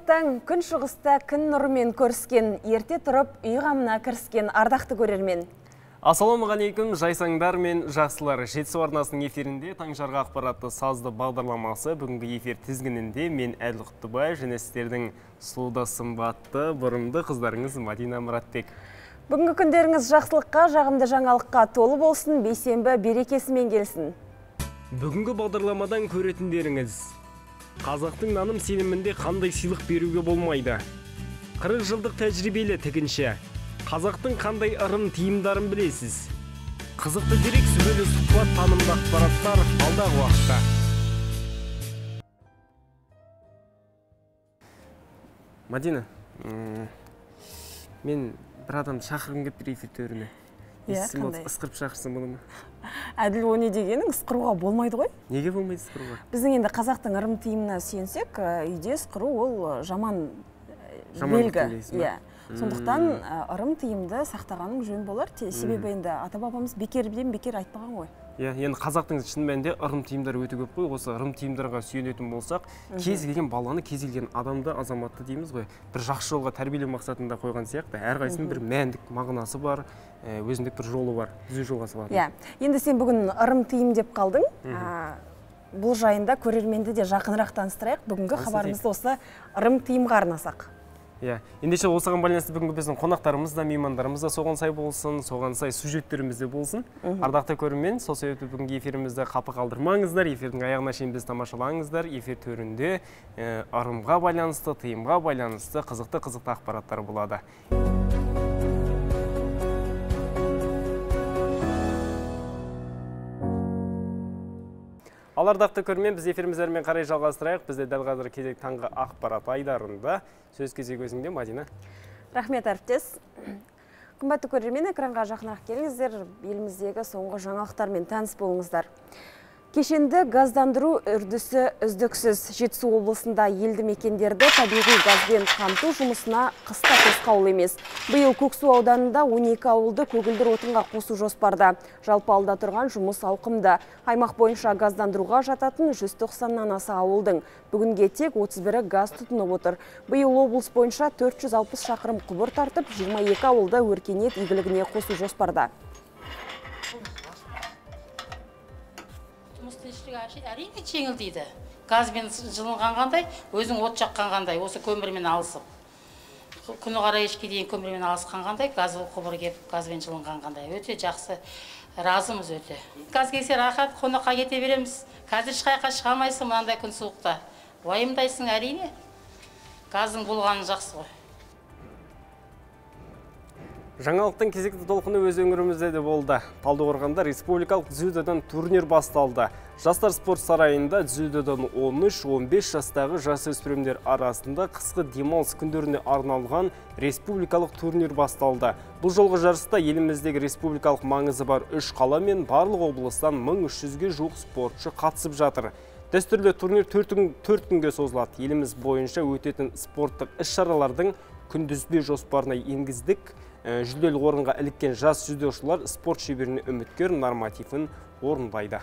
таң күн шығыста күн нұрымен көріскен, ерте тұрып үй қамына кіріскен ардақты көрермен. Ассалаумағалейкум, жайсаңдар мен жақсылар. Жетісу арнасының эфирінде таңжарғы ақпаратты сазды бағдарламасы бүгінгі эфир тізгінінде мен Әділ Құттыбай және сіздердің сұлуда сымбатты бұрымды қыздарыңыз Мадина Мұратбек. Бүгінгі күндеріңіз жақсылыққа, жағымды жаңалыққа толы болсын, бейсенбі берекесімен келсін. Бүгінгі бағдарламадан көретіндеріңіз: қазақтың наным сенімінде қандай сыйлық беруге болмайды? 40 жылдық тәжірибелі тігінші. Қазақтың қандай ырым тиымдарын білесіз? Қызықты дерек, сүбелі сұхбат, танымды ақпараттар алдағы уақытта. Мадина, мен бір адамды шақырғым келіп тұр эфир төріне. Қандай? Ысқырып шақырсам болады ма? Әділ, о не дегенің? Ысқыруға болмайды ғой? Неге болмайды ысқыруға? Біздің енді қазақтың ырым тиымына сүйенсек, үйде ысқыру ол жаман белгі. Сондықтан ырым тиымды сақтағаның жөн болар. Себебі енді ата-бабамыз бекерден бекер айтпаған ғой. Енді қазақтың шын мәнінде ырым тиымдары өте көп қой. Осы ырым тиымдарға сүйенетін болсақ, кез келген баланы, кез келген адамды, азаматты дейміз ғой, бір жақсы жолға тәрбиелеу мақсатында қойған сияқты. Әрқайсының бір мәндік мағынасы бар, өзіндік бір жолы бар, түзу жолға салатын. Енді сен бүгін ырым тиым деп қалдың. Бұл жайында көрерменді де жақынырақ таныстырайық. Бүгінгі хабарымызды осы ырым тиымға арнасақ. Ендеше осыған байланысты бүгінгі біздің қонақтарымыз да, меймандарымыз да соған сай болсын, соған сай сюжеттеріміз де болсын. Ардақты көрермен, сол себепті бүгінгі эфирімізді қапы қалдырмаңыздар, эфирдің аяғына шейін бізді тамашалаңыздар. Эфир төрінде ырымға байланысты, тыйымға байланысты қызықты ақпараттар болады. Алардақты көрмен, біз эфиріміздермен қарай жалғастырайық. Бізде дәл қазір кезек таңғы ақпарат айдарында. Сөз кезек өзіңде, Мадина. Рахмет, әріптес. Қымбатты көрермен, экранға жақынырақ келіңіздер. Еліміздегі соңғы жаңалықтармен таныс болыңыздар. Кешенді газдандыру үрдісі үздіксіз. Жетісу облысында елді мекендерді табиғи газбен қамту жұмысына қысқа тосқауыл емес. Биыл Көксу ауданында 12 ауылды көгілдір отынға қосу жоспарда. Жалпы алда тұрған жұмыс ауқымды. Аймақ бойынша газдандыруға жататын 190-нан аса ауылдың бүгінге тек 31-і газ тұтынып отыр. Биыл облыс бойынша 460 шақырым құбыр тартып, 22 ауылды өркениет игілігіне қосу жоспарда. Әрине жеңілдейді. Газбен жылынған қандай, өзің от жаққан қандай, осы көмірмен алысып. Күні қарай ешке дейін көмірмен алысқан қандай, газы құбыр кеп, газбен жылынған қандай. Өте жақсы, разымыз өте. Газ келсе рахат, қонаққа кете береміз. Қазір ешқайыққа шыға алмайсың мынандай күн суықта. Уайымдайсың әрине. Газдың болғаны жақсы ғой. Жаңалықтың кезекті толқыны өз өңірімізде де болды. Талдықорғанда республикалық дзюдодан турнир басталды. Жастар спорт сарайында дзюдодан 13-15 жастағы жасөспірімдер арасында қысқы демалыс күндеріне арналған республикалық турнир басталды. Бұл жолғы жарыста еліміздегі республикалық маңызы бар 3 қала мен барлық облыстан 1300-ге жуық спортшы қатысып жатыр. Дәстүрлі турнир 4 күнге созылады. Еліміз бойынша өтетін спорттық іс-шаралардың күнтізбе жоспарына енгіздік. Жүлделі орынға іліккен жас жүзушылар спорт шеберіне үміткер нормативін орындайды.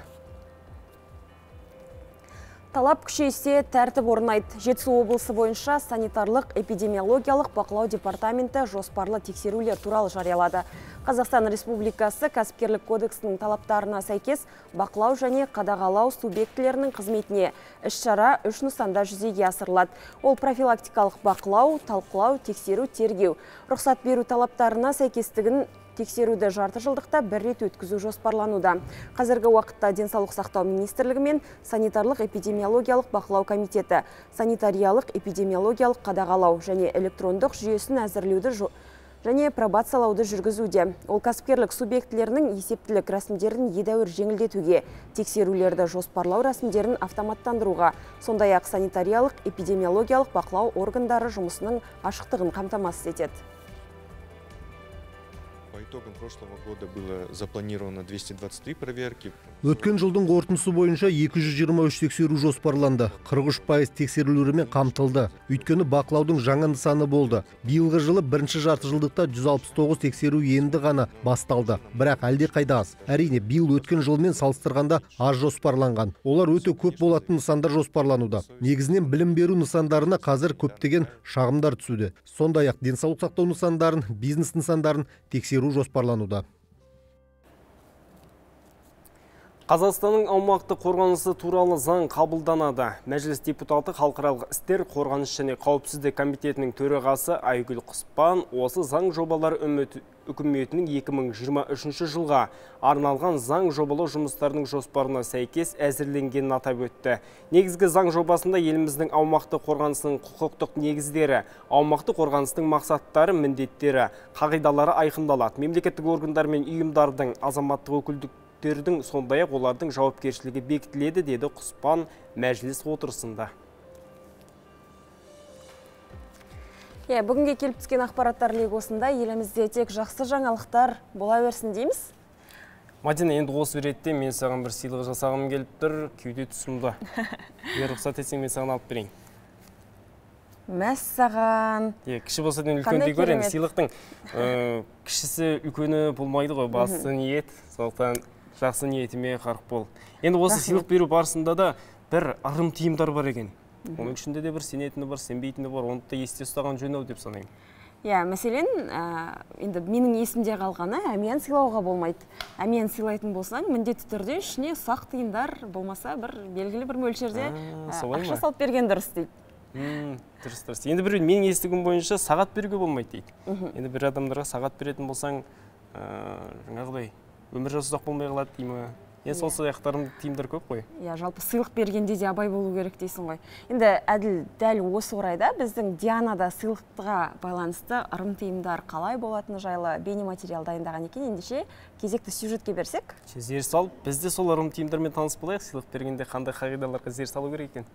Талап күшейсе тәртіп орнайды. Жетісу облысы бойынша санитарлық эпидемиологиялық бақылау департаменті жоспарлы тексерулер туралы жариялады. Қазақстан Республикасы кәсіпкерлік кодексінің талаптарына сәйкес бақылау және қадағалау субъектілерінің қызметіне іс-шара 3 нысанда жүзеге асырылады. Ол профилактикалық бақылау, талқылау, тексеру, тергеу. Рұқсат беру талаптарына сәйкестігін тексеруді жарты жылдықта бір рет өткізу жоспарлануда. Қазіргі уақытта Денсаулық сақтау министрлігі мен санитарлық эпидемиологиялық бақылау комитеті санитариялық эпидемиологиялық қадағалау және электрондық жүйесін әзірлеуді және пробациялауды жүргізуде. Ол кәсіпкерлік субъектілерінің есептілік рәсімдерін едәуір жеңілдетуге, тексерулерді жоспарлау рәсімдерін автоматтандыруға, сондай-ақ санитариялық эпидемиологиялық бақылау органдары жұмысының ашықтығын қамтамасыз етеді. итогам прошлого года было запланировано 223 проверки. Өткен жылдың қорытындысы бойынша 223 тексеру жоспарланды. 43% тексерулермен қамтылды. Өйткені бақылаудың жаңа нысаны болды. Биылғы жылы бірінші жарты жылдықта 169 тексеру енді ғана басталды. Бірақ әлде қайда аз. Әрине, биыл өткен жылмен салыстырғанда аз жоспарланған. Олар өте көп болатын нысандар жоспарлануда. Негізінен білім беру нысандарына қазір көптеген шағымдар түсуде. Сондай-ақ денсаулық сақтау нысандарын, бизнес нысандарын тексеру жоспарлануда. Қазақстанның аумақты қорғанысы туралы заң қабылданады. Мәжіліс депутаты халықаралық істер қорғаныс және қауіпсіздік комитетінің төрағасы Айгүл Құспан осы заң жобалары үкіметінің 2023 жылға арналған заң жобалау жұмыстарының жоспарына сәйкес әзірленгенін атап өтті. Негізгі заң жобасында еліміздің аумақты қорғанысының құқықтық негіздері, аумақты қорғаныстың мақсаттары, міндеттері, қағидалары айқындалады. Мемлекеттік органдар мен ұйымдардың азаматтық өкілдіктердің сондай-ақ олардың жауапкершілігі бекітіледі, деді Құспан мәжіліс отырысында. Бүгінге келіп түскен ақпараттар легосында елімізде тек жақсы жаңалықтар бола берсін дейміз. Мадина, енді осы ретте мен саған бір сыйлық жасағым келіп тұр, кеуде тұсымда. Рұқсат етсең, мен саған алып берейін. Мәссаған. Кіші болса ден үлкен дей көр, енді сыйлықтың кішісі үлкені болмайды ғой, басты ниет. Сондықтан жақсы ниетіме қарық бол. Енді осы сыйлық беру барысында да бір ырым тиымдар бар екен. Оның ішінде де бір сенетіні бар, сенбейтіні бар, оны да есте ұстаған жөн ау деп санаймын. Мәселен, енді менің есімде қалғаны әмиян сыйлауға болмайды. Әмиян сыйлайтын болсаң, міндетті түрде ішіне ұсақ тиындар болмаса, бір белгілі бір мөлшерде ақша салып берген дұрыс дейді. Дұрыс. Енді бір менің естігім бойынша сағат беруге болмайды дейді. Енді бір адамдарға сағат беретін болсаң, жаңағыдай өмір жасұзақ болмай қалады деймі. Сол саяқтарым тиімдер көп қой. Жалпы сыйлық бергенде де абай болу керек дейсің ғой. Енді әділ дәл осы орайда біздің Дианада сыйлыққа байланысты ырым тиымдар қалай болатыны жайлы бейнематериал дайындаған екен. Ендеше кезекті сюжетке берсек. Зер салып, біз де сол ырым тиымдармен таныс болайық. Сыйлық бергенде қандай қағидаларға зер салу керек екен.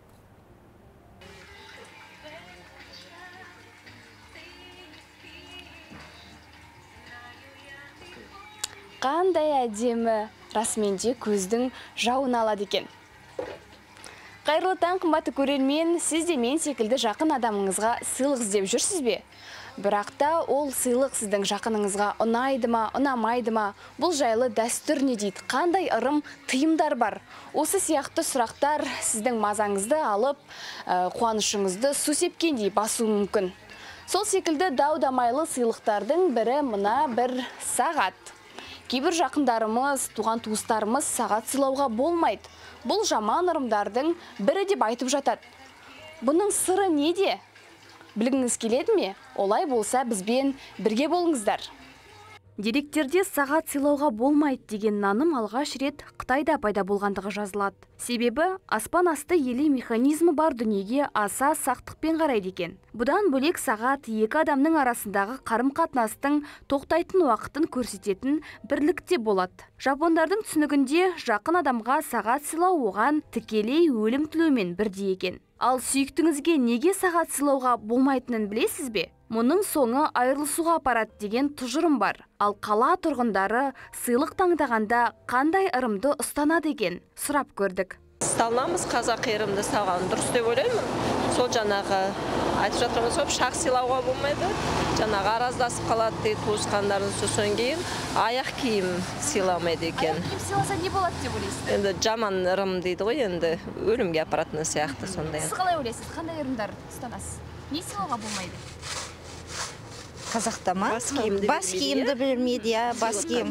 Қандай әдемі, расменде көздің жауын алады екен. Қайырлы таң, қымбатты көрермен, сіз де мен секілді жақын адамыңызға сыйлық іздеп жүрсіз бе? Бірақ та ол сыйлық сіздің жақыныңызға ұнайды ма, ұнамайды ма? Бұл жайлы дәстүр не дейді? Қандай ырым тыйымдар бар? Осы сияқты сұрақтар сіздің мазаңызды алып, қуанышыңызды су сепкендей басуы мүмкін. Сол секілді дау-дамайлы сыйлықтардың бірі мына бір сағат. Кейбір жақындарымыз, туған туыстарымыз сағат сыйлауға болмайды. Бұл жаман ырымдардың бірі деп айтып жатады. Бұның сыры неде? Білгіңіз келеді ме? Олай болса бізбен бірге болыңыздар. Деректерде сағат сыйлауға болмайды деген наным алғаш рет Қытайда пайда болғандығы жазылады. Себебі аспан асты елі механизмі бар дүниеге аса сақтықпен қарайды екен. Бұдан бөлек сағат екі адамның арасындағы қарым-қатынастың тоқтайтын уақытын көрсететін бірлікте болады. Жапондардың түсінігінде жақын адамға сағат сыйлау оған тікелей өлім тілеумен бірдей екен. Ал сүйіктіңізге неге сағат сыйлауға болмайтынын білесіз бе? Мұның соңы айырылысуға апарады деген тұжырым бар. Ал қала тұрғындары сыйлық таңдағанда қандай ырымды ұстанады екен сұрап көрдік. Ұстанамыз қазақ ырымды салған дұрыс деп ойлаймын. Сол жаңағы айтып жатырмыз ғой, шақ сыйлауға болмайды. Жаңағы араздасып қалады дейді туысқандарын, сосын кейін аяқ киім сыйламайды екен. Аяқ киім сыйласа не болады деп ойлайсыз? Енді жаман ырым дейді ғой, енді өлімге апаратын сияқты сондай. Сіз қалай ойлайсыз? Қандай ырымдар ұстанасыз? Не сыйлауға болмайды? Қазақта ма? Бас киімді бермейді, бас киім.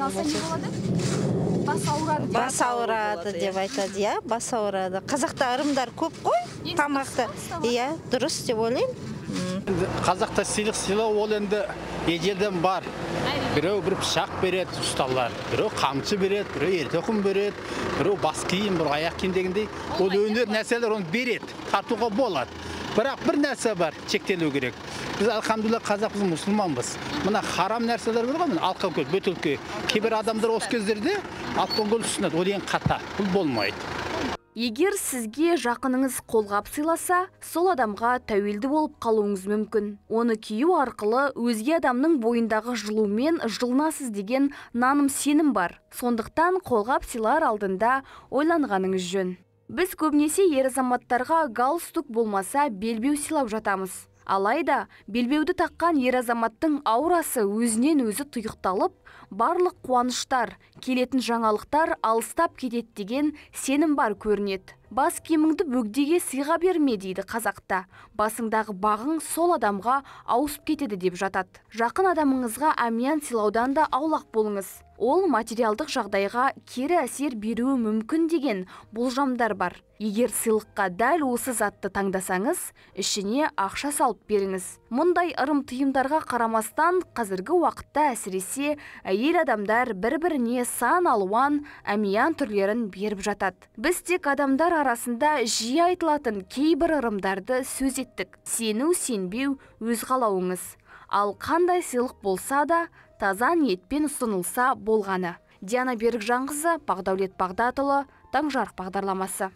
Бас ауырады деп айтады, бас ауырады. Қазақта ырымдар көп қой, тамақты. Дұрыс деп ойлаймын. Қазақта сыйлық сыйлау ол енді ежелден бар. Біреу бір пышақ береді ұсталар, біреу қамшы береді, біреу ертоқым береді, біреу бас киім, бір аяқ киім дегендей. Ол өнер нәрселер оны береді, тартуға болады. Бірақ бір нәрсе бар, шектелу керек. Біз алхамдулилла қазақпыз, мұсылманбыз. Мына харам нәрселер бар ғой, алкоголь, бөтелке. Кейбір адамдар осы кездерде алкоголь ұсынады, ол ең қата. Бұл болмайды. Егер сізге жақыныңыз қолғап сыйласа, сол адамға тәуелді болып қалуыңыз мүмкін. Оны кию арқылы өзге адамның бойындағы жылумен жылынасыз деген наным сенім бар. Сондықтан қолғап сыйлар алдында ойланғаныңыз жөн. Біз көбінесе ер азаматтарға галстук болмаса белбеу сыйлап жатамыз. Алайда белбеуді таққан ер азаматтың аурасы өзінен өзі тұйықталып, барлық қуаныштар, келетін жаңалықтар алыстап кетеді деген сенім бар көрінеді. Бас киіміңді бөгдеге сыйға берме дейді қазақта. Басыңдағы бағың сол адамға ауысып кетеді деп жатады. Жақын адамыңызға әмиян сыйлаудан да аулақ болыңыз. Ол материалдық жағдайға кері әсер беруі мүмкін деген болжамдар бар. Егер сыйлыққа дәл осы затты таңдасаңыз, ішіне ақша салып беріңіз. Мұндай ырым тыйымдарға қарамастан, қазіргі уақытта әсіресе әйел адамдар бір-біріне сан алуан әмиян түрлерін беріп жатады. Біз тек адамдар арасында жиі айтылатын кейбір ырымдарды сөз еттік. Сену, сенбеу өз қалауыңыз. Ал қандай сыйлық болса да, таза ниетпен ұсынылса болғаны. Диана Берікжанқызы, Бақдәулет Бағдатұлы, Таңжарық бағдарламасы.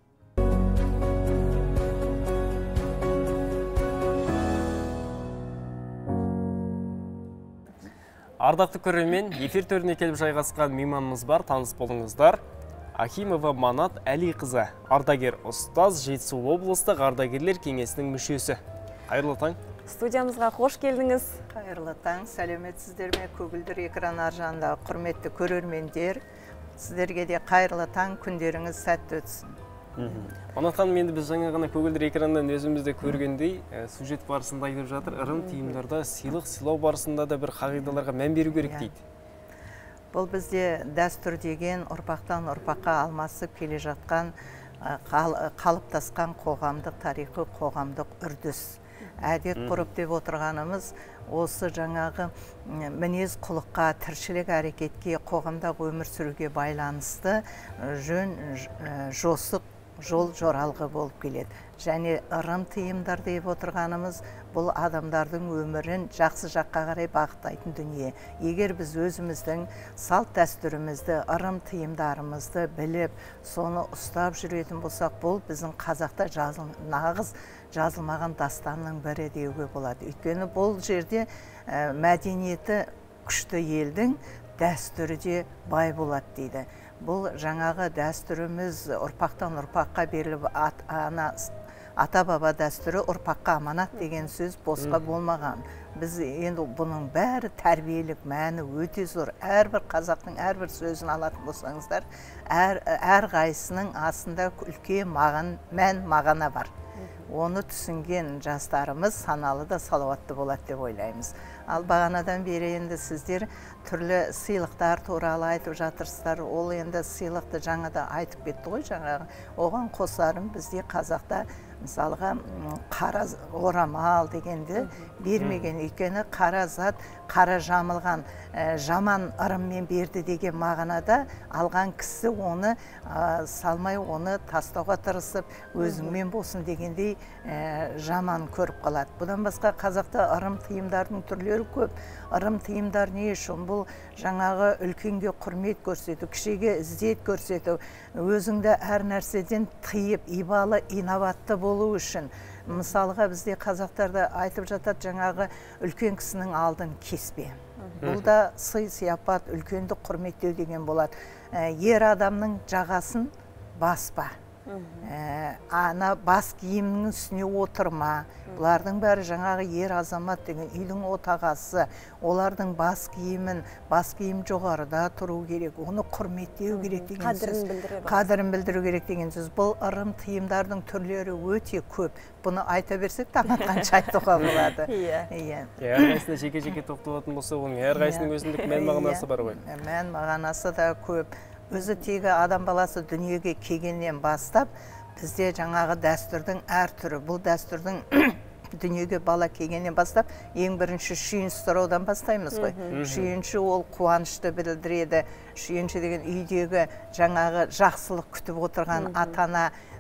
Ардақты көрермен, эфир төріне келіп жайғасқан мейманымыз бар, таныс болыңыздар. Ахимова Манат Әлиқызы, ардагер ұстаз, Жетісу облыстық ардагерлер кеңесінің мүшесі. Қайырлы таң. Студиямызға қош келдіңіз. Қайырлы таң, сәлеметсіздер ме, көгілдір экран аржандағы құрметті көрермендер. Сіздерге де қайырлы таң, күндеріңіз сәтті өтсін. Манат ханым, енді біз жаңа ғана көгілдір экраннан өзімізде көргендей, сюжет барысында айтып жатыр, ырым тиымдарда сыйлық сыйлау барысында да бір қағидаларға мән беру керек дейді. Бұл бізде дәстүр деген ұрпақтан ұрпаққа алмасып келе жатқан, қалыптасқан қоғамдық тарихы, қоғамдық үрдіс. Әдет ғұрып деп отырғанымыз осы жаңағы мінез құлыққа, тіршілік әрекетке, қоғамдағы өмір сүруге байланысты жөн жосық жол жоралғы болып келеді. Және ырым тыйымдар деп отырғанымыз бұл адамдардың өмірін жақсы жаққа қарай бағыттайтын дүние. Егер біз өзіміздің салт дәстүрімізді, ырым тыйымдарымызды біліп, соны ұстап жүретін болсақ, бұл біздің қазақта нағыз жазылмаған дастанның бірі деуге болады. Өйткені бұл жерде мәдениеті күшті елдің дәстүрі де бай болады дейді. Бұл жаңағы дәстүріміз ұрпақтан ұрпаққа беріліп, ата-баба дәстүрі ұрпаққа аманат деген сөз босқа болмаған. Біз енді бұның бәрі тәрбиелік мәні өте зор. Әрбір қазақтың әрбір сөзін алатын болсаңыздар, әр қайсының астында үлкен мән мағына бар. Оны түсінген жастарымыз саналы да салауатты болады деп ойлаймыз. Ал бағанадан бері енді сіздер түрлі сыйлықтар туралы айтып жатырсыздар. Ол енді сыйлықты жаңада айтып кетті ғой, жаңағы. Оған қосарым бізде қазақта мысалға қара орамал дегенді бермеген. Өйткені қара зат, қара жамылған, жаман ырыммен берді деген мағынада алған кісі оны салмай, оны тастауға тырысып, өзіңмен болсын дегендей жаман көріп қалады. Бұдан басқа қазақта ырым тыйымдардың түрлері көп. Ырым тыйымдар не үшін? Бұл жаңағы үлкенге құрмет көрсету, кішіге ізет көрсету, өзіңді әр нәрседен тыйып, ибалы, инабатты болу үшін. Мысалға бізде қазақтарда айтып жатады, жаңағы үлкен кісінің алдын кеспе. Бұл да сый сияпат, үлкенді құрметтеу деген болады. Ер адамның жағасын баспа. Ана бас киімнің үстіне отырма. Бұлардың бәрі жаңағы ер азамат деген үйдің отағасы. Олардың бас киім жоғарыда тұру керек, оны құрметтеу керек деген сөз. Қадірін білдіру керек деген сөз. Бұл ырым тыйымдардың түрлері өте көп. Бұны айта берсек таңатқанша айтуға болады. Әрқайсына жеке-жеке тоқталатын болса, оның әрқайсының өзіндік мән мағынасы бар ғой. Мән мағынасы да көп. Өзі тегі адам баласы дүниеге келгеннен бастап, бізде жаңағы дәстүрдің әр түрі. Бұл дәстүрдің дүниеге бала келгеннен бастап, ең бірінші шүйінші сұраудан бастаймыз ғой. Шүйінші ол қуанышты білдіреді. Шүйінші деген үйдегі жаңағы жақсылық күтіп отырған атана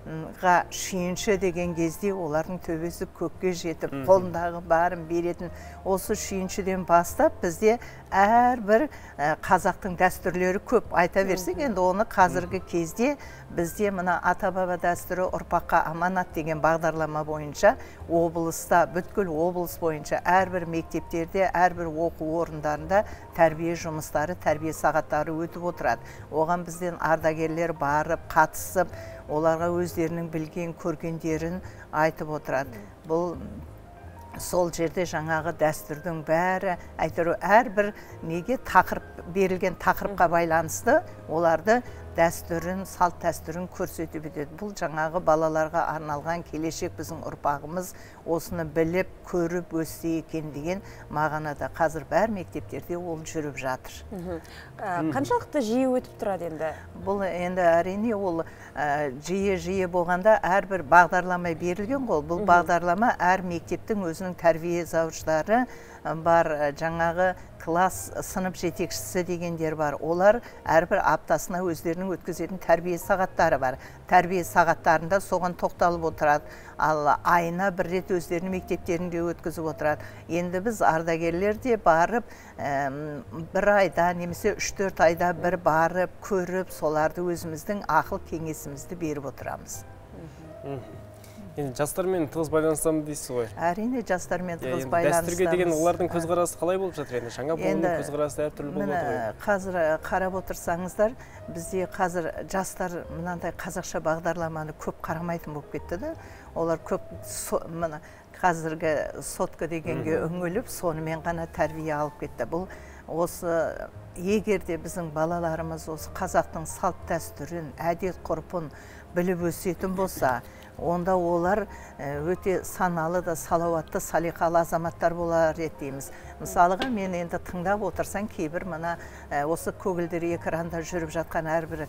шүйінші деген кезде олардың төбесі көкке жетіп, қолындағы барын беретін осы шүйіншіден бастап бізде әрбір қазақтың дәстүрлері көп. Айта берсек, енді оны қазіргі кезде бізде мына ата-баба дәстүрі ұрпаққа аманат деген бағдарлама бойынша облыста, бүткіл облыс бойынша әрбір мектептерде, әрбір оқу орындарында тәрбие жұмыстары, тәрбие сағаттары өтіп отырады. Оған бізден ардагерлер барып, қатысып, оларға өздерінің білген, көргендерін айтып отырады. Бұл сол жерде жаңағы дәстүрдің бәрі, әрбір неге берілген тақырыпқа байланысты оларды дәстүрін, салт дәстүрін көрсетіп етеді. Бұл жаңағы балаларға арналған келешек біздің ұрпағымыз осыны біліп, көріп өссе екен деген мағынада. Қазір бәр мектептерде ол жүріп жатыр. Қаншалықты жиі өтіп тұрады енді? Бұл енді әрине ол жиі болғанда әрбір бағдарлама берілген ғой. Бұл бағдарлама әр мектептің өзінің тәрбие завуштары бар, жаңағы класс сынып жетекшісі дегендер бар. Олар әрбір аптасына өздерінің өткізетін тәрбие сағаттары бар. Тәрбие сағаттарында соған тоқталып отырады. Ал айына бір рет өздерінің мектептерінде өткізіп отырады. Енді біз ардагерлер де барып, бір айда немесе 3-4 айда бір барып, көріп, соларды өзіміздің ақыл кеңесімізді беріп отырамыз. Енді жастармен тығыз байланысамын дейсіз ғой? Әрине, жастармен тығыз байланысамыз. Дәстүрге деген олардың көзқарасы қалай болып жатыр енді? Жаңа буынның көзқарасы әртүрлі болып отыр ғой. Қазір қарап отырсаңыздар, бізде қазір жастар мынандай қазақша бағдарламаны көп қарамайтын болып кетті де. Олар көп қазіргі сотка дегенге үңіліп, сонымен ғана тәрбие алып кетті. Бұл осы егерде біздің балаларымыз осы қазақтың салт дәстүрін, әдет ғұрпын біліп өсетін болса, онда олар өте саналы да салауатты, салиқалы азаматтар болар дейміз. Мысалыға мен енді тыңдап отырсаң, кейбір мына осы көгілдір экранда жүріп жатқан әрбір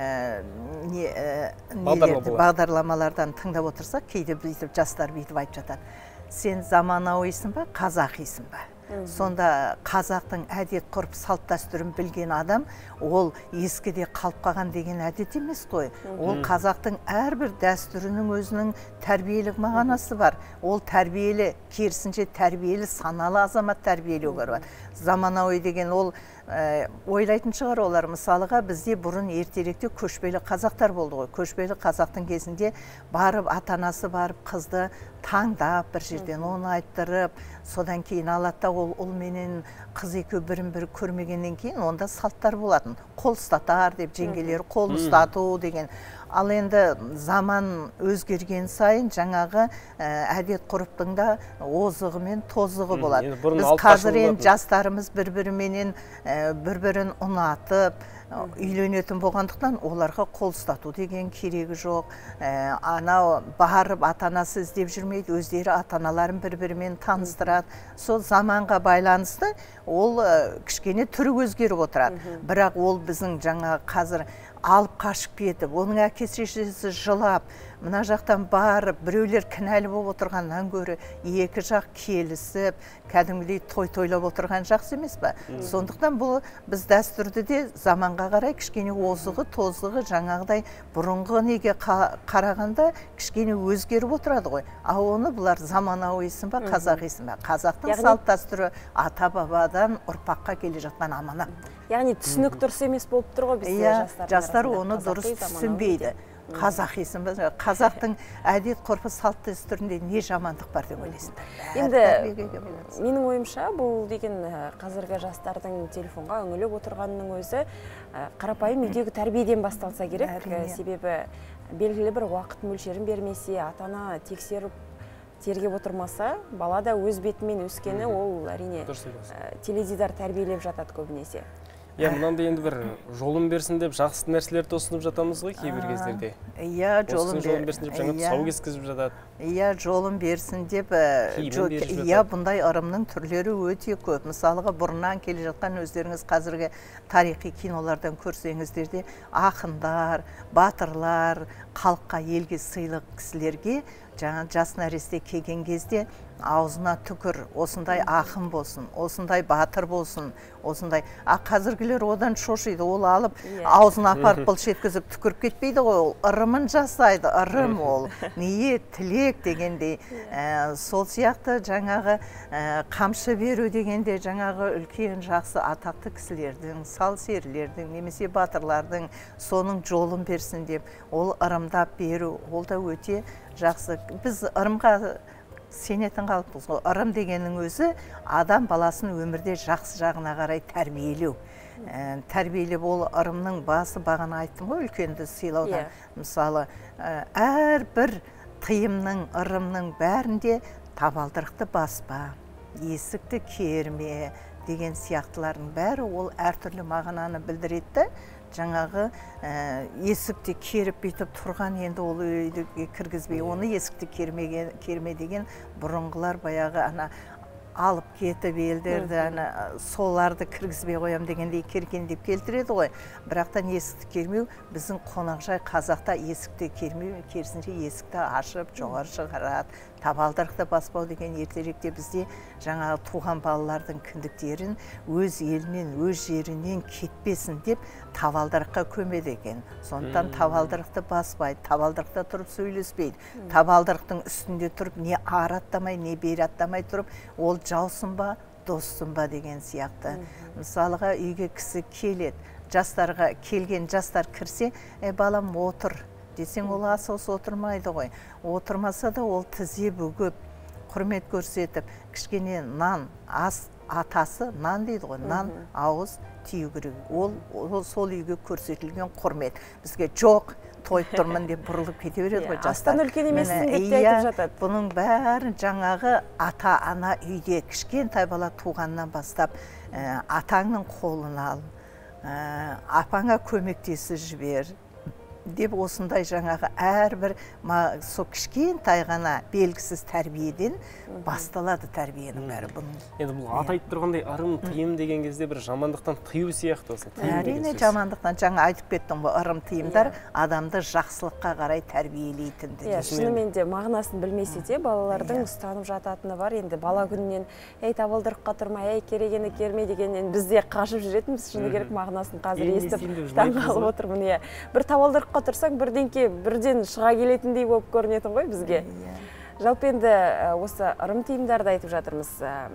бағдарламалардан тыңдап отырсақ, кейде жастар бүйтіп айтып жатады. Сен заманауисың ба, қазақисың ба? Сонда қазақтың әдет ғұрп салт дәстүрін білген адам, ол ескіде қалып қалған деген әдет емес қой. Ол қазақтың әрбір дәстүрінің өзінің тәрбиелік мағынасы бар. Ол тәрбиелі, керісінше тәрбиелі, саналы азамат тәрбиелеу бар. Заманауи деген ол ойлайтын шығар олар. Мысалыға бізде бұрын ертеректе көшпелі қазақтар болды ғой. Көшпелі қазақтың кезінде барып, ата-анасы барып, қызды таңдап, бір жерден оны айттырып, содан кейін алатта ол менен қыз екеу бірін-бірі көрмегеннен кейін онда салттар болатын. Қол ұстатар деп, жеңгелері қол ұстату деген. Ал енді заман өзгерген сайын жаңағы әдет ғұрыптың да озығы мен тозығы болады. Біз қазір енді жастарымыз бір-біріменен бір-бірін ұнатып, үйленетін болғандықтан оларға қол ұстату деген керегі жоқ. Анау барып ата-анасы іздеп жүрмейді, өздері ата-аналарын бір-бірімен таныстырады. Сол заманға байланысты ол кішкене түрі өзгеріп отырады. Бірақ ол біздің жаңа қазір алып қашып кетіп, оның әке-шешесі жылап, мына жақтан барып, біреулер кінәлі болып отырғаннан гөрі екі жақ келісіп, кәдімгідей тойлап отырған жақсы емес пе? Сондықтан бұл біз дәстүрді де заманға қарай кішкене озығы, тозығы жаңағыдай бұрынғы неге қарағанда кішкене өзгеріп отырады ғой. Ал оны бұлар заманауисын ба, қазақисын ба? Қазақтың салт дәстүрі ата-бабадан ұрпаққа келе жатқан аманат. Яғни түсінік дұрыс емес болып тұр ғой бізде жастар оны дұрыс түсінбейді. Қазақисын ба, қазақтың әдет ғұрпы салт дәстүрінде не жамандық бар деп ойлайсыңдар? Енді менің ойымша бұл деген қазіргі жастардың телефонға үңіліп отырғанның өзі қарапайым үйдегі тәрбиеден басталса керек. Себебі белгілі бір уақыт мөлшерін бермесе, ата-ана тексеріп тергеп отырмаса, бала да өз бетімен өскені ол әрине теледидар тәрбиелеп жатады көбінесе. Мынандай енді бір жолын берсін деп жақсы нәрселерді ұсынып жатамыз ғой кейбір кездерде. Жолын берсін деп жаңа тұсау кескізіп жатады. Жолын берсін деп, бұндай ырымның түрлері өте көп. Мысалыға бұрыннан келе жатқан өздеріңіз қазіргі тарихи кинолардан көрсеңіздерде ақындар, батырлар, халыққа елге сыйлық кісілерге жаңа жас нәресте келген кезде аузына түкір, осындай ақын болсын, осындай батыр болсын, осындай. Қазіргілер одан шошиды, ол алып аузына апарып бұл жеткізіп түкіріп кетпейді ғой, ол ырымын жасайды, ырым ол, ниет, тілек дегендей. Сол сияқты жаңағы қамшы беру дегенде жаңағы үлкен жақсы атақты кісілердің, сал серілердің, немесе батырлардың соның жолын берсін деп, ол ырымдап беру, ол да өте жақсы. Біз ырымға сенетін қалыппыз ғой. Ырым дегеннің өзі адам баласын өмірде жақсы жағына қарай тәрбиелеу. Тәрбиелеп ол ырымның басы, бағана айттым ғой, үлкенді сыйлаудан. Мысалы, әрбір тыйымның, ырымның бәрінде табалдырықты баспа, есікті керме деген сияқтылардың бәрі ол әртүрлі мағынаны білдіреді. Жаңағы есікті керіп бейтіп тұрған, енді ол үйді кіргізбей, оны есікті керме деген бұрынғылар баяғы алып кетіп елдерді, соларды кіргізбей қоям дегендей керген деп келтіреді ғой. Бірақтан есікті кермеу, біздің қонақжай қазақта есікті кермеу, керісінше есікті ашып, жоғары шығарады. Табалдырықты баспау деген ертеректе бізде жаңағы туған балалардың кіндіктерін өз елінен, өз жерінен кетпесін деп табалдырыққа көмеді екен. Сондықтан табалдырықты баспайды, табалдырықта тұрып сөйлеспейді. Табалдырықтың үстінде тұрып не ары аттамай, не бері аттамай тұрып, ол жаусын ба, доссың ба деген сияқты. Мысалға үйге кісі келеді, жастарға келген жастар кірсе, балам отыр десең, ол асығыс отырмайды ғой. Отырмаса да ол тізе бүгіп, құрмет көрсетіп, кішкене нан, ас атасы нан дейді ғой, нан, ауыз тию керек. Ол сол үйге көрсетілген құрмет. Бізге жоқ, тойып тұрмын деп бұрылып кете береді ғой жастар. Астан үлкен емессің деп те айтып жатады. Бұның бәрін жаңағы ата-ана үйде кішкентай бала туғаннан бастап атаңның қолын ал, апаңа көмектесіп жібер деп осындай жаңағы әрбір со кішкентай ғана белгісіз тәрбиеден басталады тәрбиенің бәрі бұның. Енді бұл ата айтып тұрғандай ырым, тыйым деген кезде бір жамандықтан тыю сияқты осы. Әрине жамандықтан, жаңа айтып кеттім ғой, ырым тыйымдар адамды жақсылыққа қарай тәрбиелейтін. Шынымен де мағынасын білмесе де балалардың ұстанып жататыны бар. Енді бала күнінен табалдырыққа тұрмай, керегені керме дегеннен бізде қашып жүретінбіз. Шыны керек мағынасын қазір естіп таңғалып отырмын. Бір табалдырыққа тұрсаң бірден шыға келетіндей болып көрінетін ғой бізге. Жалпы енді осы ырым тыйымдарды айтып жатырмыз.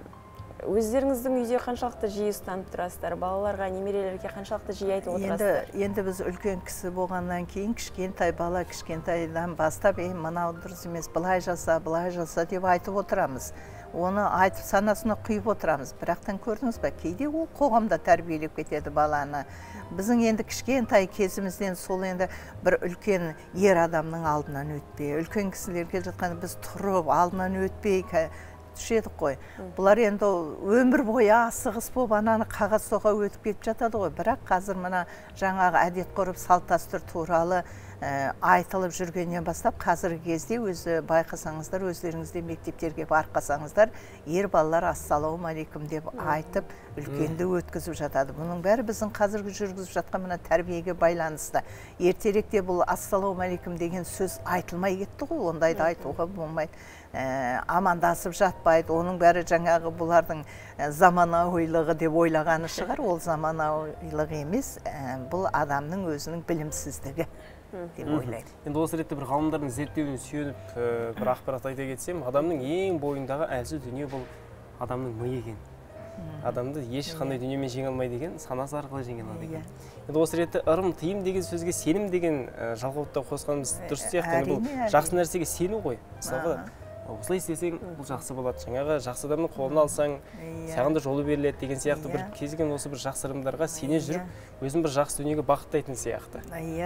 Өздеріңіздің үйде қаншалықты жиі ұстанып тұрасыздар, балаларға, немерелерге қаншалықты жиі айтып отырасыздар? Енді біз үлкен кісі болғаннан кейін кішкентай бала кішкентайдан бастап, мынау дұрыс емес, былай жаса деп айтып отырамыз. Оны айтып санасына құйып отырамыз. Бірақтан көрдіңіз бе, кейде ол қоғамда тәрбиелеп кетеді баланы. Біздің енді кішкентай кезімізден сол енді бір үлкен ер адамның алдынан өтпей, үлкен кісілер келе жатқанда біз тұрып алдынан өтпей түседік қой. Бұлар енді өмір бойы асығыс болып ананы қағаз соға өтіп кетіп жатады ғой. Бірақ қазір мына жаңағы әдет ғұрып салт дәстүр туралы айтылып жүргеннен бастап қазіргі кезде өзі байқасаңыздар, өздеріңізде мектептерге барқасаңыздар, ер балалар ассалаумағалейкум деп айтып үлкенді өткізіп жатады. Бұның бәрі біздің қазіргі жүргізіп жатқан мына тәрбиеге байланысты. Ертеректе бұл ассалаумағалейкум деген сөз айтылмай кетті ғой, ондайды айтуға болмайды. Амандасып жатпайды. Оның бәрі жаңағы бұлардың заманауилығы деп ойлағаны шығар. Ол заманауилық емес, бұл адамның өзінің білімсіздігі деп ойлайды. Енді осы ретте бір ғалымдардың зерттеуіне сүйеніп бір ақпарат айта кетсем, адамның ең бойындағы әлсіз дүние бұл адамның миы екен. Адамды ешқандай дүниемен жеңе алмайды екен, санасы арқылы жеңе алады екен. Енді осы ретте ырым, тыйым деген сөзге сенім деген жалғаудықта қосқанымыз дұрыс сияқты. Бұл жақсы нәрсеге сену ғой. Мысалға осылай істесең, бұл жақсы болады. Жаңағы жақсы адамның қолын алсаң, саған да жолы беріледі деген сияқты бір кезген осы бір жақсы ырымдарға сене жүріп, өзін бір жақсы дүниеге бақыттайтын сияқты.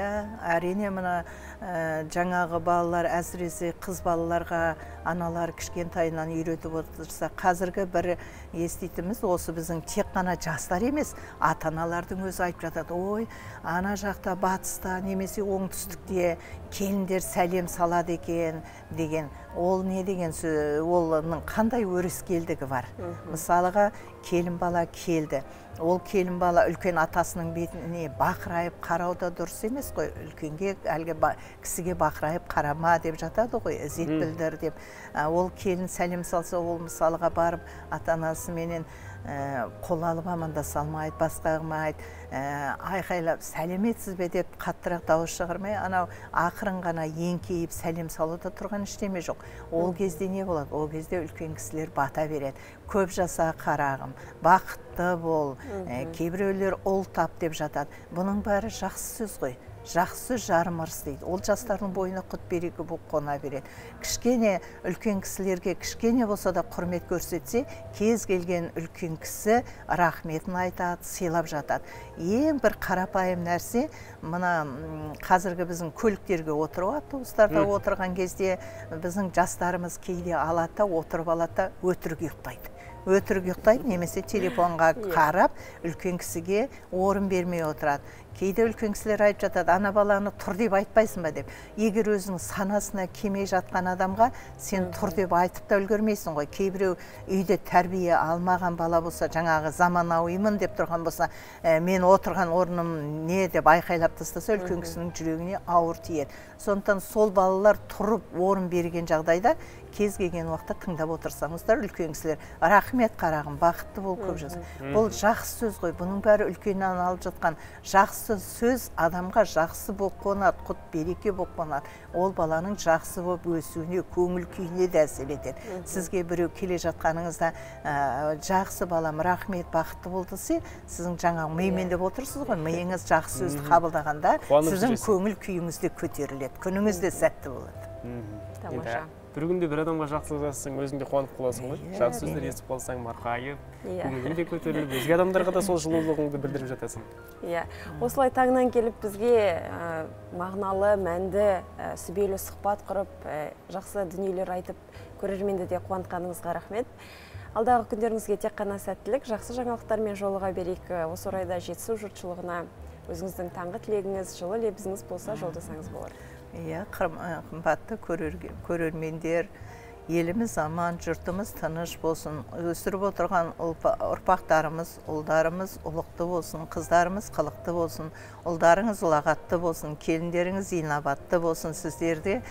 Әрине мына жаңағы балалар, әсіресе қыз балаларға аналар кішкентайынан үйретіп отырса, қазіргі бір еститіміз осы біздің тек қана жастар емес, ата-аналардың өзі айтып жатады. Ой, ана жақта батыста немесе оңтүстікте келіндер сәлем салады екен деген. ол не деген сөз, олның қандай өрескелдігі бар. Мысалыға келін бала келді. Ол келін бала үлкен атасының бетіне бақырайып қарауда дұрыс емес қой. Үлкенге әлгі кісіге бақырайып қарама деп жатады ғой, ізет білдір деп. Ол келін сәлем салса, ол мысалыға барып ата-анасы менен қол алып амандаса алмайды, басқа қылмайды, айқайлап сәлеметсіз бе деп қаттырақ дауыс шығармай, анау ақырын ғана еңкейіп сәлем салуда тұрған ештеме жоқ. Ол кезде не болады? Ол кезде үлкен кісілер бата береді. Көп жаса қарағым, бақытты бол, кейбіреулер ұл тап деп жатады. Бұның бәрі жақсы сөз ғой. Жақсы жарым ырыс дейді. Ол жастардың бойына құт берекі болып қона береді. Кішкене үлкен кісілерге кішкене болса да құрмет көрсетсе, кез келген үлкен кісі рахметін айтады, сыйлап жатады. Ең бір қарапайым нәрсе, мына қазіргі біздің көліктерге отыру, автобустарда отырған кезде біздің жастарымыз кейде алады, отырып алады, өтірік ұйықтайды. Өтірік ұйықтайды, немесе телефонға қарап, үлкен кісіге орын бермей отырады. Кейде үлкен кісілер айтып жатады, ана баланы тұр деп айтпайсың ба деп. Егер өзінің санасына кемей жатқан адамға сен тұр деп айтып та үлгермейсің ғой. Кейбіреу үйде тәрбие алмаған бала болса, жаңағы заманауимын деп тұрған болса, мен отырған орным не деп айқайлап тастаса, үлкен кісінің жүрегіне ауыр тиеді. Сондықтан сол балалар тұрып орын берген жағдайда кез келген уақытта тыңдап отырсаңыздар, үлкен кісілер рахмет қарағым, бақытты бол, көп жаса. Бұл жақсы сөз ғой. Бұның бәрі үлкеннен алып жатқан жақсы сөз адамға жақсы болып қонады, құт береке болып қонады. Ол баланың жақсы болып өсуіне, көңіл күйіне де әсер етеді. Сізге біреу келе жатқаныңызда жақсы балам, рахмет, бақытты бол десе, сіздің жаңағы мимен деп отырсыз ғой, миыңыз жақсы сөзді қабылдағанда, сіздің көңіл күйіңіз де көтеріледі, күніңіз де сәтті болады. Тамаша. Бір күнде бір адамға жақсылық жасасаң, өзіңде қуанып қаласың ғой. Жақсы сөздер естіп қалсаң, марқайып, көңілің де көтеріліп, өзге адамдарға да сол жылулығыңды білдіріп жатасың. Иә, осылай таңнан келіп бізге мағыналы, мәнді, сүбелі сұхбат құрып, жақсы дүниелер айтып, көрерменді де қуантқаныңызға рахмет. Алдағы күндеріңізге тек қана сәттілік, жақсы жаңалықтармен жолыға берейік. Осы орайда Жетісу жұртшылығына өзіңіздің таңғы тілегіңіз, жылы лебізіңіз болса жолдасаңыз болар. Иә, қымбатты көрермендер, еліміз аман, жұртымыз тыныш болсын, өсіріп отырған ұрпақтарымыз, ұлдарымыз ұлықты болсын, қыздарымыз қылықты болсын, ұлдарыңыз ұлағатты болсын, келіндеріңіз инабатты болсын, сіздерде